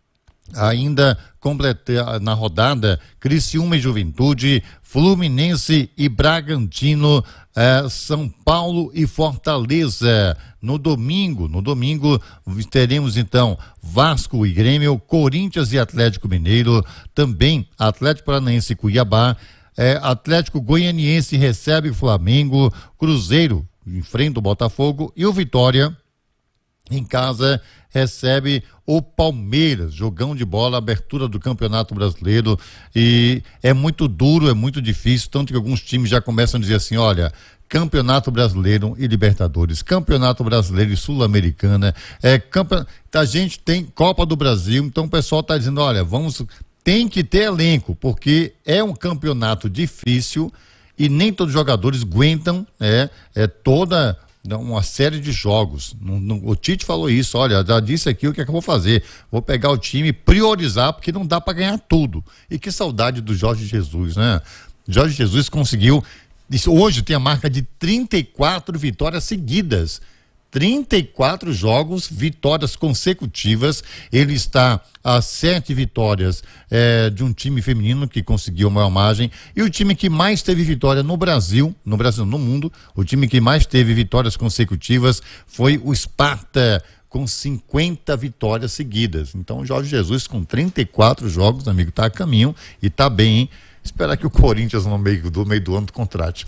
ainda completar na rodada Criciúma e Juventude, Fluminense e Bragantino, eh, São Paulo e Fortaleza. No domingo, no domingo teremos então Vasco e Grêmio, Corinthians e Atlético Mineiro, também Atlético Paranaense e Cuiabá, eh, Atlético Goianiense recebe o Flamengo, Cruzeiro enfrenta o Botafogo e o Vitória em casa recebe o Palmeiras. Jogão de bola, abertura do Campeonato Brasileiro, e é muito duro, é muito difícil, tanto que alguns times já começam a dizer assim, olha, Campeonato Brasileiro e Libertadores, Campeonato Brasileiro e Sul-Americana, é, campe... a gente tem Copa do Brasil, então o pessoal está dizendo, olha, vamos, tem que ter elenco, porque é um campeonato difícil e nem todos os jogadores aguentam, é, é toda uma série de jogos. Não, não, o Tite falou isso, olha, já disse aqui o que é que eu vou fazer, vou pegar o time, priorizar, porque não dá para ganhar tudo. E que saudade do Jorge Jesus, né? Jorge Jesus conseguiu, hoje tem a marca de trinta e quatro vitórias seguidas, trinta e quatro jogos, vitórias consecutivas. Ele está a sete vitórias é, de um time feminino que conseguiu a maior margem, e o time que mais teve vitória no Brasil, no Brasil, no mundo, o time que mais teve vitórias consecutivas foi o Sparta, com cinquenta vitórias seguidas. Então o Jorge Jesus com trinta e quatro jogos, amigo, tá a caminho e tá bem, hein? Esperar que o Corinthians no meio do meio do ano contrate.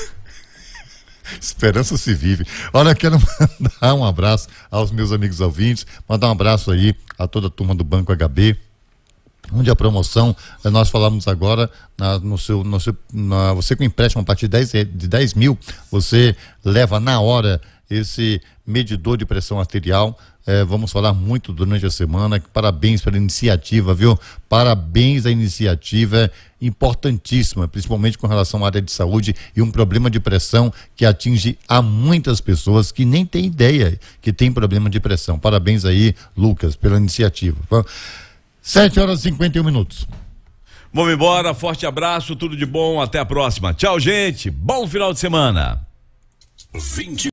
Esperança se vive. Olha, quero mandar um abraço aos meus amigos ouvintes, mandar um abraço aí a toda a turma do Banco H B, onde a promoção, nós falamos agora, na, no seu, no seu, na, você com empréstimo a partir de dez, de dez mil, você leva na hora esse medidor de pressão arterial. É, vamos falar muito durante a semana. Parabéns pela iniciativa, viu? Parabéns à iniciativa, importantíssima, principalmente com relação à área de saúde e um problema de pressão que atinge a muitas pessoas que nem têm ideia que tem problema de pressão. Parabéns aí, Lucas, pela iniciativa. sete horas e cinquenta e um minutos. Vamos embora, forte abraço, tudo de bom, até a próxima. Tchau, gente, bom final de semana. vinte